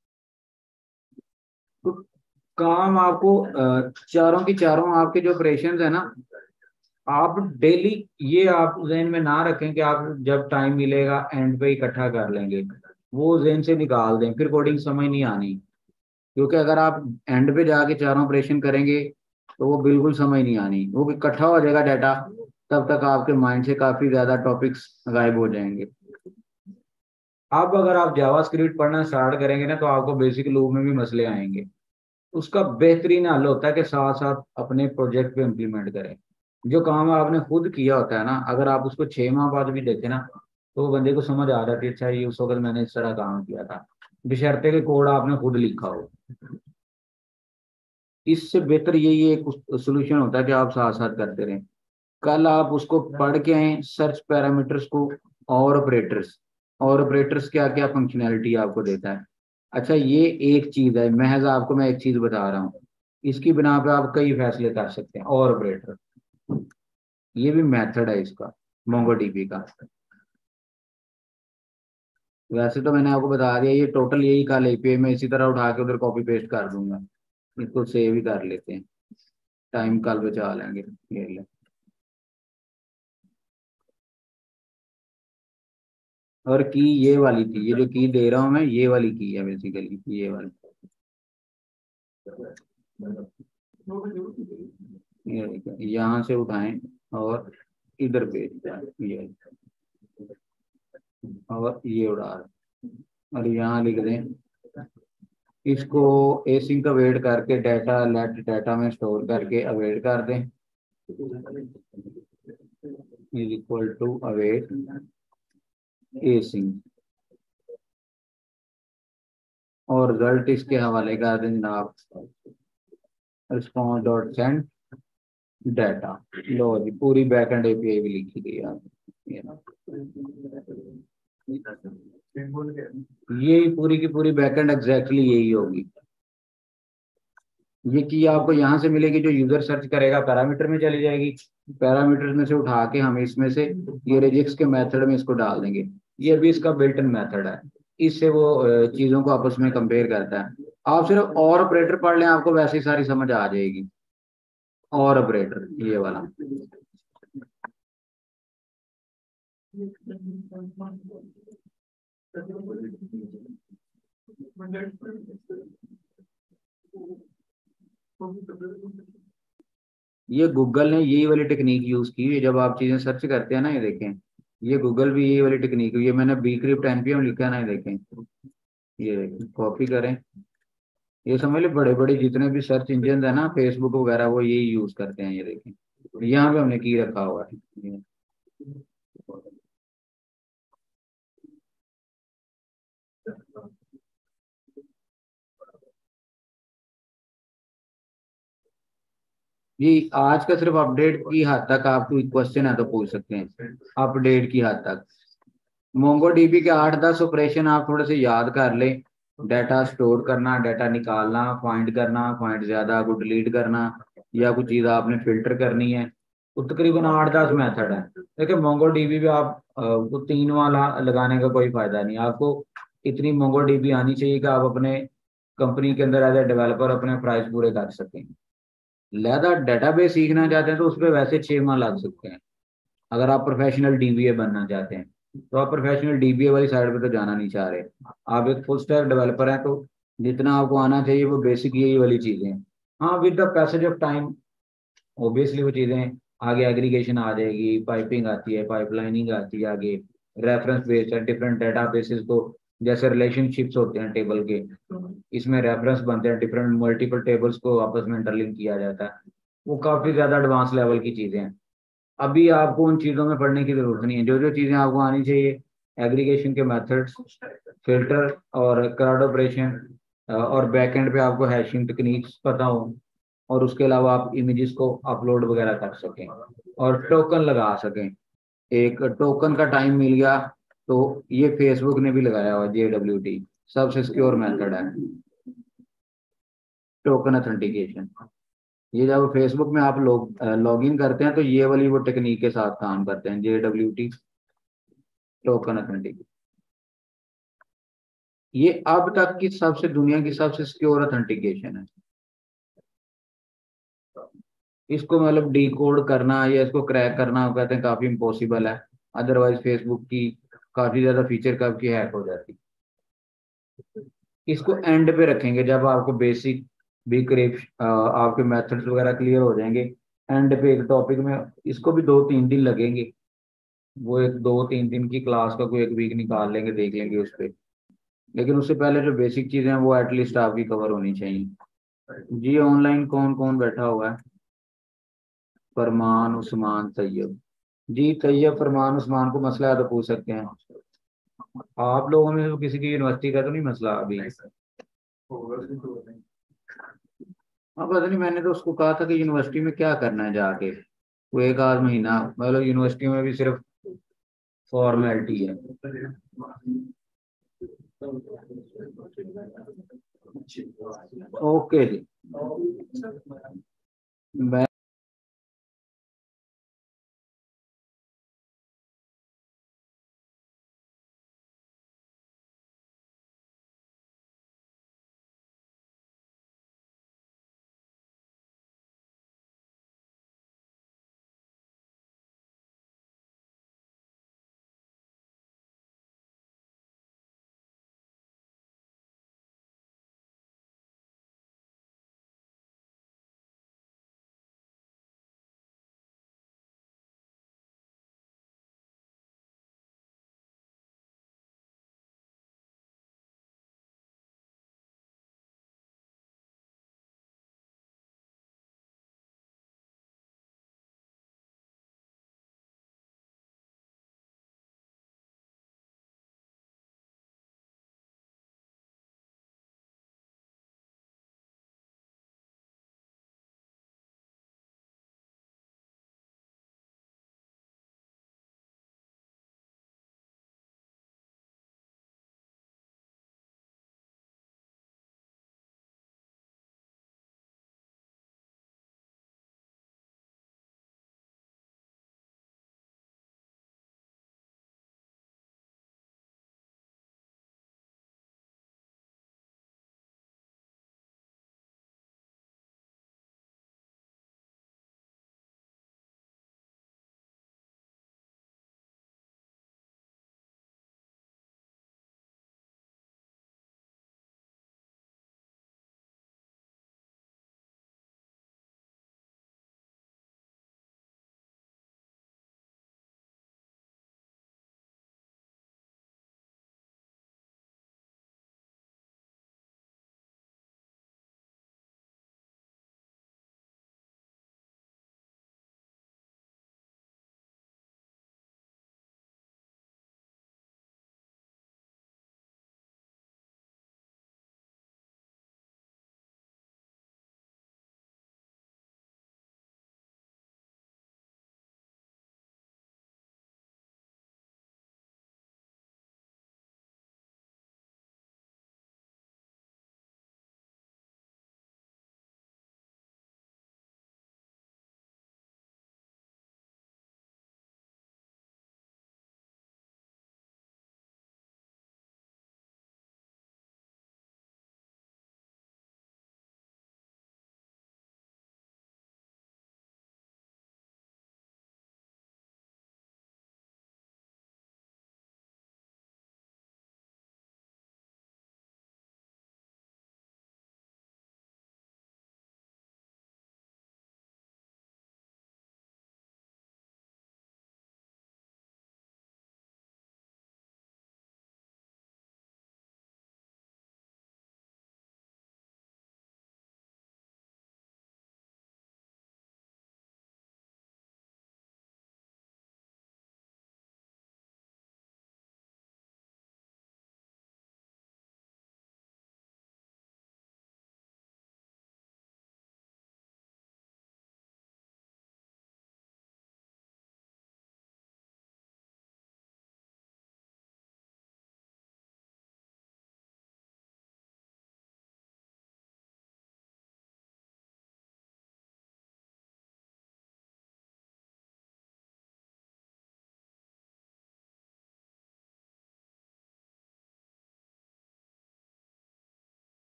तो काम आपको अ, चारों की चारों आपके जो ऑपरेशन है ना, आप डेली, ये आप जहन में ना रखें कि आप जब टाइम मिलेगा एंड पे इकट्ठा कर लेंगे। वो जहन से निकाल दें, फिर कोडिंग समझ नहीं आनी। क्योंकि अगर आप एंड पे जाके चारों ऑपरेशन करेंगे तो वो बिल्कुल समझ नहीं आनी, वो इकट्ठा हो जाएगा डाटा, तब तक आपके माइंड से काफी ज्यादा टॉपिक्स गायब हो जाएंगे। अब अगर आप जावास्क्रिप्ट पढ़ना स्टार्ट करेंगे ना, तो आपको बेसिक लूप में भी मसले आएंगे। उसका बेहतरीन हल होता है कि साथ साथ अपने प्रोजेक्ट पे इम्प्लीमेंट करें। जो काम आपने खुद किया होता है ना, अगर आप उसको छह माह बाद भी देखें ना, तो वो बंदे को समझ आ जाती है, अच्छा ये उस वक्त मैंने इस तरह काम किया था, बशर्ते के कोड आपने खुद लिखा हो। इससे बेहतर यही एक सोल्यूशन होता है कि आप साथ साथ करते रहें। कल आप उसको पढ़ के आए, सर्च पैरामीटर्स को, और ऑपरेटर्स, और ऑपरेटर्स क्या क्या फंक्शनैलिटी आपको देता है। अच्छा ये एक चीज है, महज आपको मैं एक चीज बता रहा हूँ, इसकी बिना पे आप कई फैसले कर सकते हैं। और ऑपरेटर, ये भी मेथड है इसका, मोंगोडीबी का। वैसे तो मैंने आपको बता दिया, ये टोटल यही कल एपीआई में इसी तरह उठा के उधर कॉपी पेस्ट कर दूंगा। इसको सेव ही कर लेते हैं, टाइम कल बचा लेंगे। ये ले। और की ये वाली थी, ये जो की दे रहा हूँ मैं, ये वाली की है बेसिकली, ये वाली। ये देखो, यहाँ से उठाएं और इधर भेज दें, ये और ये उड़ा रहे। और यहाँ लिख दें, इसको एसिंक अवेट करके डाटा लेट डाटा में स्टोर करके अवेट कर दें, is equal to await async, और रिजल्ट इसके हवाले कर दें जनाब, रिस्पॉन्स डॉट सेंड डाटा। लो जी, पूरी बैक एंड एपीआई भी लिखी गई है। ये ना, ये पूरी की पूरी बैकएंड एग्जैक्टली यही होगी। ये की आपको यहाँ से मिलेगी, जो यूजर सर्च करेगा पैरामीटर में चली जाएगी, पैरामीटर में से उठा के हम इसमें से ये रेजिक्स के मेथड में इसको डाल देंगे। ये भी इसका बिल्ट इन मेथड है, इससे वो अ, चीजों को आपस में कंपेयर करता है। आप सिर्फ और ऑपरेटर पढ़ लें, आपको वैसे ही सारी समझ आ जाएगी। और ऑपरेटर ये वाला, ये गूगल ने यही वाली टेक्निक यूज की है जब आप चीजें सर्च करते हैं ना। ये देखें, ये गूगल भी यही वाली टेक्निक, ये मैंने बी क्रिप्ट एनपीएम लिखा है ना, ये देखें, ये कॉपी करें। ये समझ लो बड़े बड़े जितने भी सर्च इंजन है ना, फेसबुक वगैरह, वो यही यूज करते हैं। ये देखें, यहाँ पे हमने की रखा हुआ है ये। जी, आज का सिर्फ अपडेट की हद तक आप कोई क्वेश्चन है तो पूछ सकते हैं, अपडेट की हद तक। मोंगो डीबी के आठ दस ऑपरेशन आप थोड़े से याद कर लें। डाटा स्टोर करना, डाटा निकालना, फाइंड करना, फाइंड ज्यादा को डिलीट करना, या कुछ चीज़ आपने फिल्टर करनी है, वो तकरीबन आठ दस मेथड है। देखिए मोंगो डीबी भी आप अ, वो तीन वाला लगाने का कोई फायदा नहीं आपको। इतनी मोंगो डीबी आनी चाहिए कि आप अपने कंपनी के अंदर एज ए डेवलपर अपने प्राइस पूरे कर सकें। लिहाजा डेटाबेस सीखना चाहते हैं तो उस पर वैसे छह माह लग सकते हैं। अगर आप प्रोफेशनल डीबीए बनना चाहते हैं तो आप प्रोफेशनल डीबीए वाली साइड पे तो जाना नहीं चाह रहे। आप एक फुल स्टैक डेवलपर हैं, तो जितना आपको आना चाहिए वो बेसिक यही वाली चीजें हैं। हाँ, with the passage of time obviously वो चीजें आगे, एग्रीगेशन आ जाएगी, पाइपिंग आती है, पाइपलाइनिंग आती है आगे, रेफरेंस बेस्ड है, डिफरेंट डेटा बेसिस को, जैसे रिलेशनशिप्स होते हैं टेबल के, इसमें रेफरेंस बनते हैं, डिफरेंट मल्टीपल टेबल्स को आपस में इंटरलिंक किया जाता है। वो काफी ज्यादा एडवांस लेवल की चीजें हैं। अभी आपको उन चीजों में पढ़ने की जरूरत नहीं है। जो जो चीजें आपको आनी चाहिए, एग्रीगेशन के मेथड्स, फिल्टर और क्राउड ऑपरेशन, और बैकएंड पे आपको हैशिंग टेक्निक्स पता हो, और उसके अलावा आप इमेजेस को अपलोड वगैरह कर सकें और टोकन लगा सकें। एक टोकन का टाइम मिल गया, तो ये फेसबुक ने भी लगाया हुआ जे डब्ल्यू टी, सबसे सिक्योर मेथड है टोकन ऑथेंटिकेशन। ये जब फेसबुक में आप लॉग लॉग इन करते हैं तो ये वाली वो टेक्निक के साथ काम करते हैं, J W T, token authentication. ये अब तक की सबसे दुनिया की सबसे सिक्योर ऑथेंटिकेशन है। इसको मतलब डी कोड करना या इसको क्रैक करना कहते हैं काफी इम्पॉसिबल है। अदरवाइज फेसबुक की काफी ज्यादा फीचर कब की हैक हो जाती। इसको एंड पे रखेंगे जब आपको बेसिक भी करीब आपके मेथड्स वगैरह क्लियर हो जाएंगे। एंड पे एक टॉपिक में, इसको भी दो तीन दिन लगेंगे, वो एक दो तीन दिन की क्लास का कोई एक वीक निकाल लेंगे, देख लेंगे उस पर। लेकिन उससे पहले जो बेसिक चीजें हैं वो एटलीस्ट आपकी कवर होनी चाहिए। जी, ऑनलाइन कौन कौन बैठा हुआ है? फरमान, उस्मान, तैयब। जी, तैयब, फरमान, उस्मान को मसला है तो पूछ सकते हैं। आप लोगों में से किसी की यूनिवर्सिटी का तो नहीं मसला अभी? हाँ, पता नहीं, मैंने तो उसको कहा था कि यूनिवर्सिटी में क्या करना है जाके, वो एक आध महीना, मतलब यूनिवर्सिटी में भी सिर्फ फॉर्मेलिटी है। ओके जी। मैं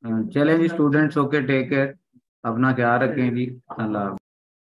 चलें जी स्टूडेंट्स, ओके, टेक केयर, अपना ख्याल रखें जी, अल्लाह।